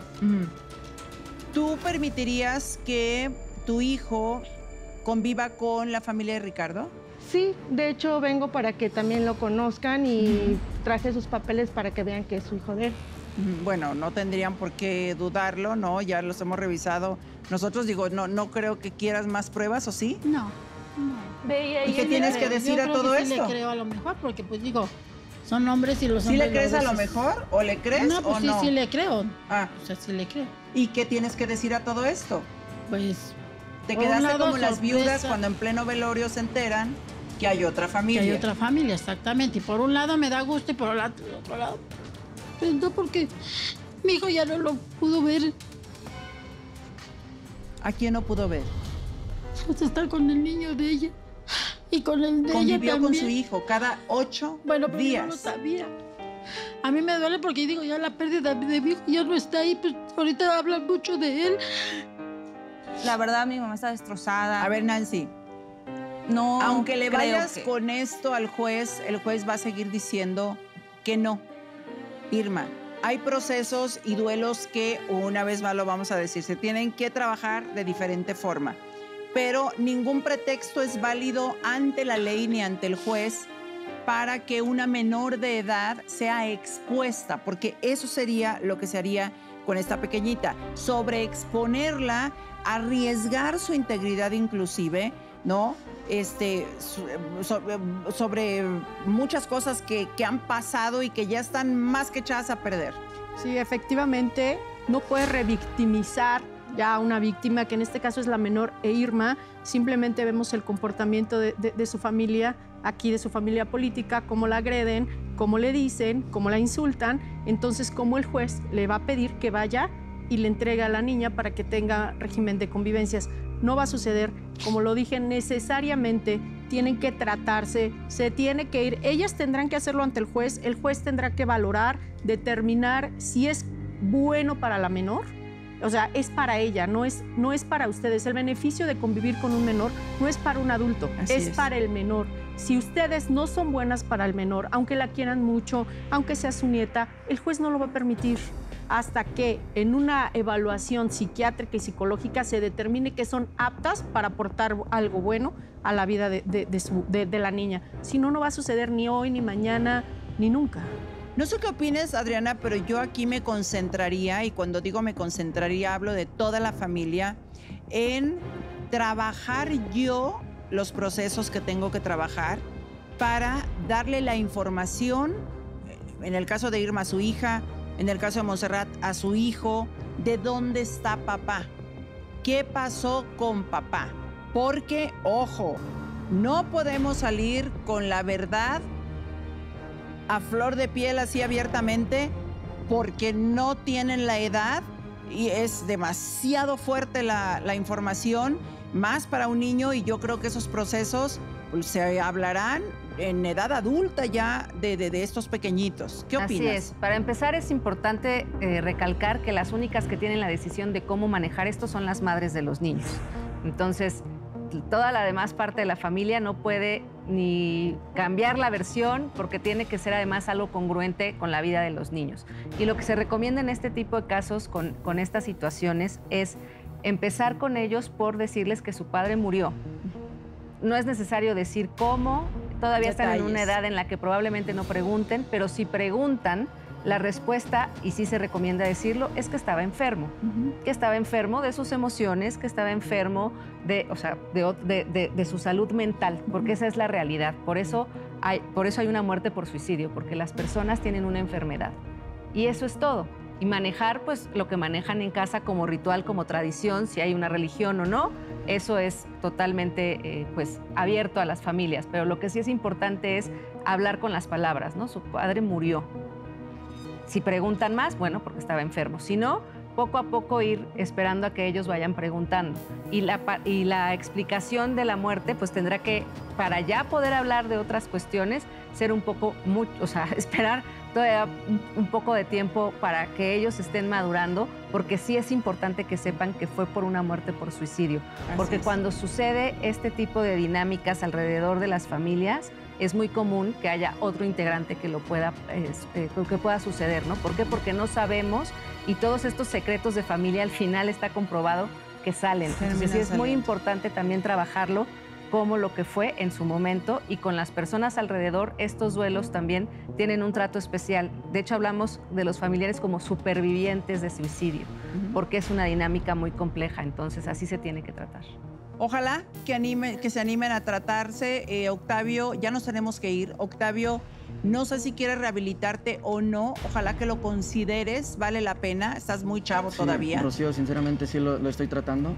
¿Tú permitirías que tu hijo conviva con la familia de Ricardo? Sí, de hecho vengo para que también lo conozcan y traje sus papeles para que vean que es su hijo de él. Bueno, no tendrían por qué dudarlo, ¿no? Ya los hemos revisado. Nosotros, no creo que quieras más pruebas, ¿o sí? No. ¿Y qué tienes que decir a todo esto? Sí le creo a lo mejor, porque pues son hombres y los hombres... ¿Sí le crees a lo mejor o le crees no, pues o no? Sí le creo. Ah. O sea, sí le creo. ¿Y qué tienes que decir a todo esto? Pues... Te quedaste como las viudas cuando en pleno velorio se enteran que hay otra familia. Que hay otra familia, exactamente. Y por un lado me da gusto y por el otro lado... Pues no, porque mi hijo ya no lo pudo ver. ¿A quién no pudo ver? Pues está con el niño de ella. Y con el de ella también. Convivió con su hijo cada 8 días. Yo no lo sabía. a mí me duele porque digo, ya la pérdida de mi hijo ya no está ahí, pues ahorita hablan mucho de él. La verdad, mi mamá está destrozada. A ver, Nancy. No, aunque le creo vayas que- con esto al juez, el juez va a seguir diciendo que no. Irma, hay procesos y duelos que, una vez más lo vamos a decir, se tienen que trabajar de diferente forma. Pero ningún pretexto es válido ante la ley ni ante el juez para que una menor de edad sea expuesta, porque eso sería lo que se haría con esta pequeñita, sobreexponerla, arriesgar su integridad inclusive, ¿no? Sobre muchas cosas que han pasado y que ya están más que echadas a perder. Sí, efectivamente, no puede revictimizar ya a una víctima, que en este caso es la menor Irma. Simplemente vemos el comportamiento de su familia, aquí de su familia política, cómo la agreden, cómo le dicen, cómo la insultan. Entonces, cómo el juez le va a pedir que vaya y le entregue a la niña para que tenga régimen de convivencias. No va a suceder. Como lo dije, necesariamente tienen que tratarse, se tiene que ir. Ellas tendrán que hacerlo ante el juez tendrá que valorar, determinar si es bueno para la menor. O sea, es para ella, no es para ustedes. El beneficio de convivir con un menor no es para un adulto, es para el menor. Si ustedes no son buenas para el menor, aunque la quieran mucho, aunque sea su nieta, el juez no lo va a permitir hasta que en una evaluación psiquiátrica y psicológica se determine que son aptas para aportar algo bueno a la vida de la niña. Si no, no va a suceder ni hoy, ni mañana, ni nunca. No sé qué opines, Adriana, pero yo aquí me concentraría, y cuando digo me concentraría, hablo de toda la familia, en trabajar yo los procesos que tengo que trabajar para darle la información, en el caso de Irma a su hija, en el caso de Montserrat a su hijo, de dónde está papá, qué pasó con papá. Porque, ojo, no podemos salir con la verdad a flor de piel así abiertamente porque no tienen la edad y es demasiado fuerte la información, más para un niño, y yo creo que esos procesos pues, se hablarán en edad adulta ya de estos pequeñitos. ¿Qué opinas? Así es. Para empezar, es importante recalcar que las únicas que tienen la decisión de cómo manejar esto son las madres de los niños. Entonces, toda la demás parte de la familia no puede ni cambiar la versión porque tiene que ser además algo congruente con la vida de los niños. Y lo que se recomienda en este tipo de casos con estas situaciones es empezar con ellos por decirles que su padre murió. No es necesario decir cómo, todavía están en una edad en la que probablemente no pregunten, pero si preguntan, la respuesta, y sí se recomienda decirlo, es que estaba enfermo. Que estaba enfermo de sus emociones, que estaba enfermo de su salud mental, porque esa es la realidad. Por eso hay una muerte por suicidio, porque las personas tienen una enfermedad. Y eso es todo. Y manejar pues lo que manejan en casa como ritual, como tradición, si hay una religión o no, eso es totalmente pues abierto a las familias. Pero lo que sí es importante es hablar con las palabras, ¿no? Su padre murió. Si preguntan más, bueno, porque estaba enfermo. Si no, poco a poco ir esperando a que ellos vayan preguntando. Y la explicación de la muerte, pues tendrá que, para ya poder hablar de otras cuestiones, ser un poco, esperar todavía un poco de tiempo para que ellos estén madurando, porque sí es importante que sepan que fue por una muerte por suicidio. Porque cuando sucede este tipo de dinámicas alrededor de las familias, es muy común que haya otro integrante que lo pueda, que pueda suceder, ¿no? ¿Por qué? Porque no sabemos y todos estos secretos de familia al final está comprobado que salen. Entonces sí es muy importante también trabajarlo como lo que fue en su momento, y con las personas alrededor estos duelos también tienen un trato especial. De hecho, hablamos de los familiares como supervivientes de suicidio, porque es una dinámica muy compleja, entonces así se tiene que tratar. Ojalá que se animen a tratarse. Octavio, ya nos tenemos que ir. Octavio, no sé si quieres rehabilitarte o no. Ojalá que lo consideres. Vale la pena. Estás muy chavo todavía. Rocío, sinceramente sí lo estoy tratando.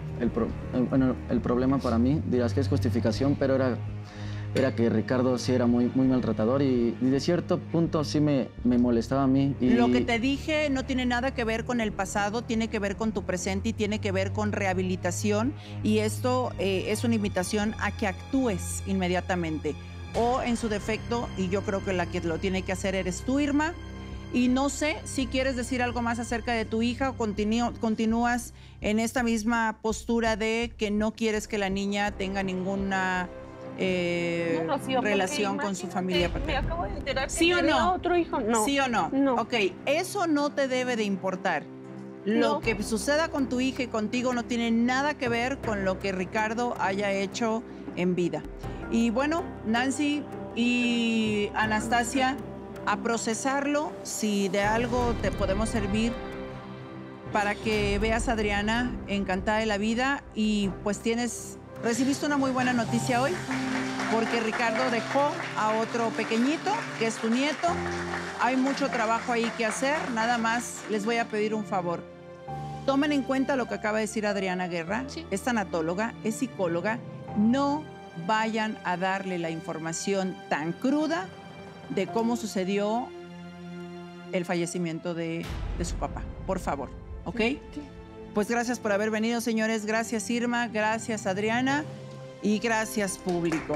El problema para mí, dirás que es justificación, pero era que Ricardo sí era muy maltratador y de cierto punto sí me molestaba a mí. Y lo que te dije no tiene nada que ver con el pasado, tiene que ver con tu presente y tiene que ver con rehabilitación, y esto es una invitación a que actúes inmediatamente o en su defecto, y yo creo que la que lo tiene que hacer eres tú, Irma, Y no sé si quieres decir algo más acerca de tu hija o continúas en esta misma postura de que no quieres que la niña tenga ninguna No, Rocío, relación porque con su familia Me paterna. acabo de enterar que ¿Sí o tiene no? otro hijo. No. ¿Sí o no? No. Ok, eso no te debe de importar. Lo No. que suceda con tu hija y contigo no tiene nada que ver con lo que Ricardo haya hecho en vida. Y bueno, Nancy y Anastasia, a procesarlo, si de algo te podemos servir para que veas a Adriana encantada de la vida y pues recibiste una muy buena noticia hoy, porque Ricardo dejó a otro pequeñito, que es tu nieto. Hay mucho trabajo ahí que hacer, nada más les voy a pedir un favor. Tomen en cuenta lo que acaba de decir Adriana Guerra, es tanatóloga, es psicóloga, no vayan a darle la información tan cruda de cómo sucedió el fallecimiento de su papá, por favor, ¿ok? Sí. Pues gracias por haber venido, señores. Gracias, Irma. Gracias, Adriana. Y gracias, público.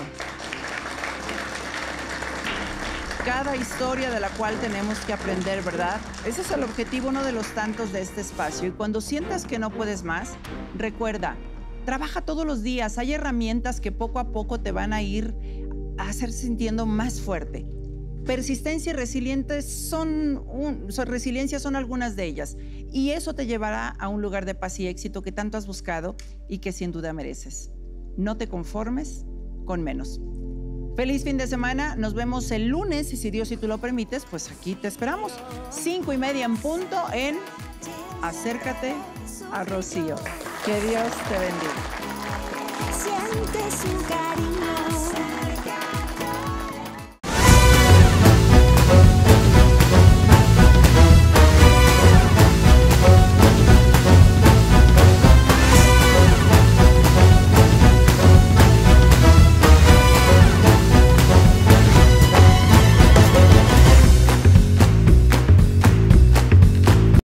Cada historia de la cual tenemos que aprender, ¿verdad? Ese es el objetivo, uno de los tantos de este espacio. Y cuando sientas que no puedes más, recuerda, trabaja todos los días. Hay herramientas que poco a poco te van a ir a hacer sintiendo más fuerte. Persistencia y resiliencia son algunas de ellas. Y eso te llevará a un lugar de paz y éxito que tanto has buscado y que sin duda mereces. No te conformes con menos. Feliz fin de semana. Nos vemos el lunes y si Dios y tú lo permites, pues aquí te esperamos. 5:30 en punto en Acércate a Rocío. Que Dios te bendiga. Siente su cariño.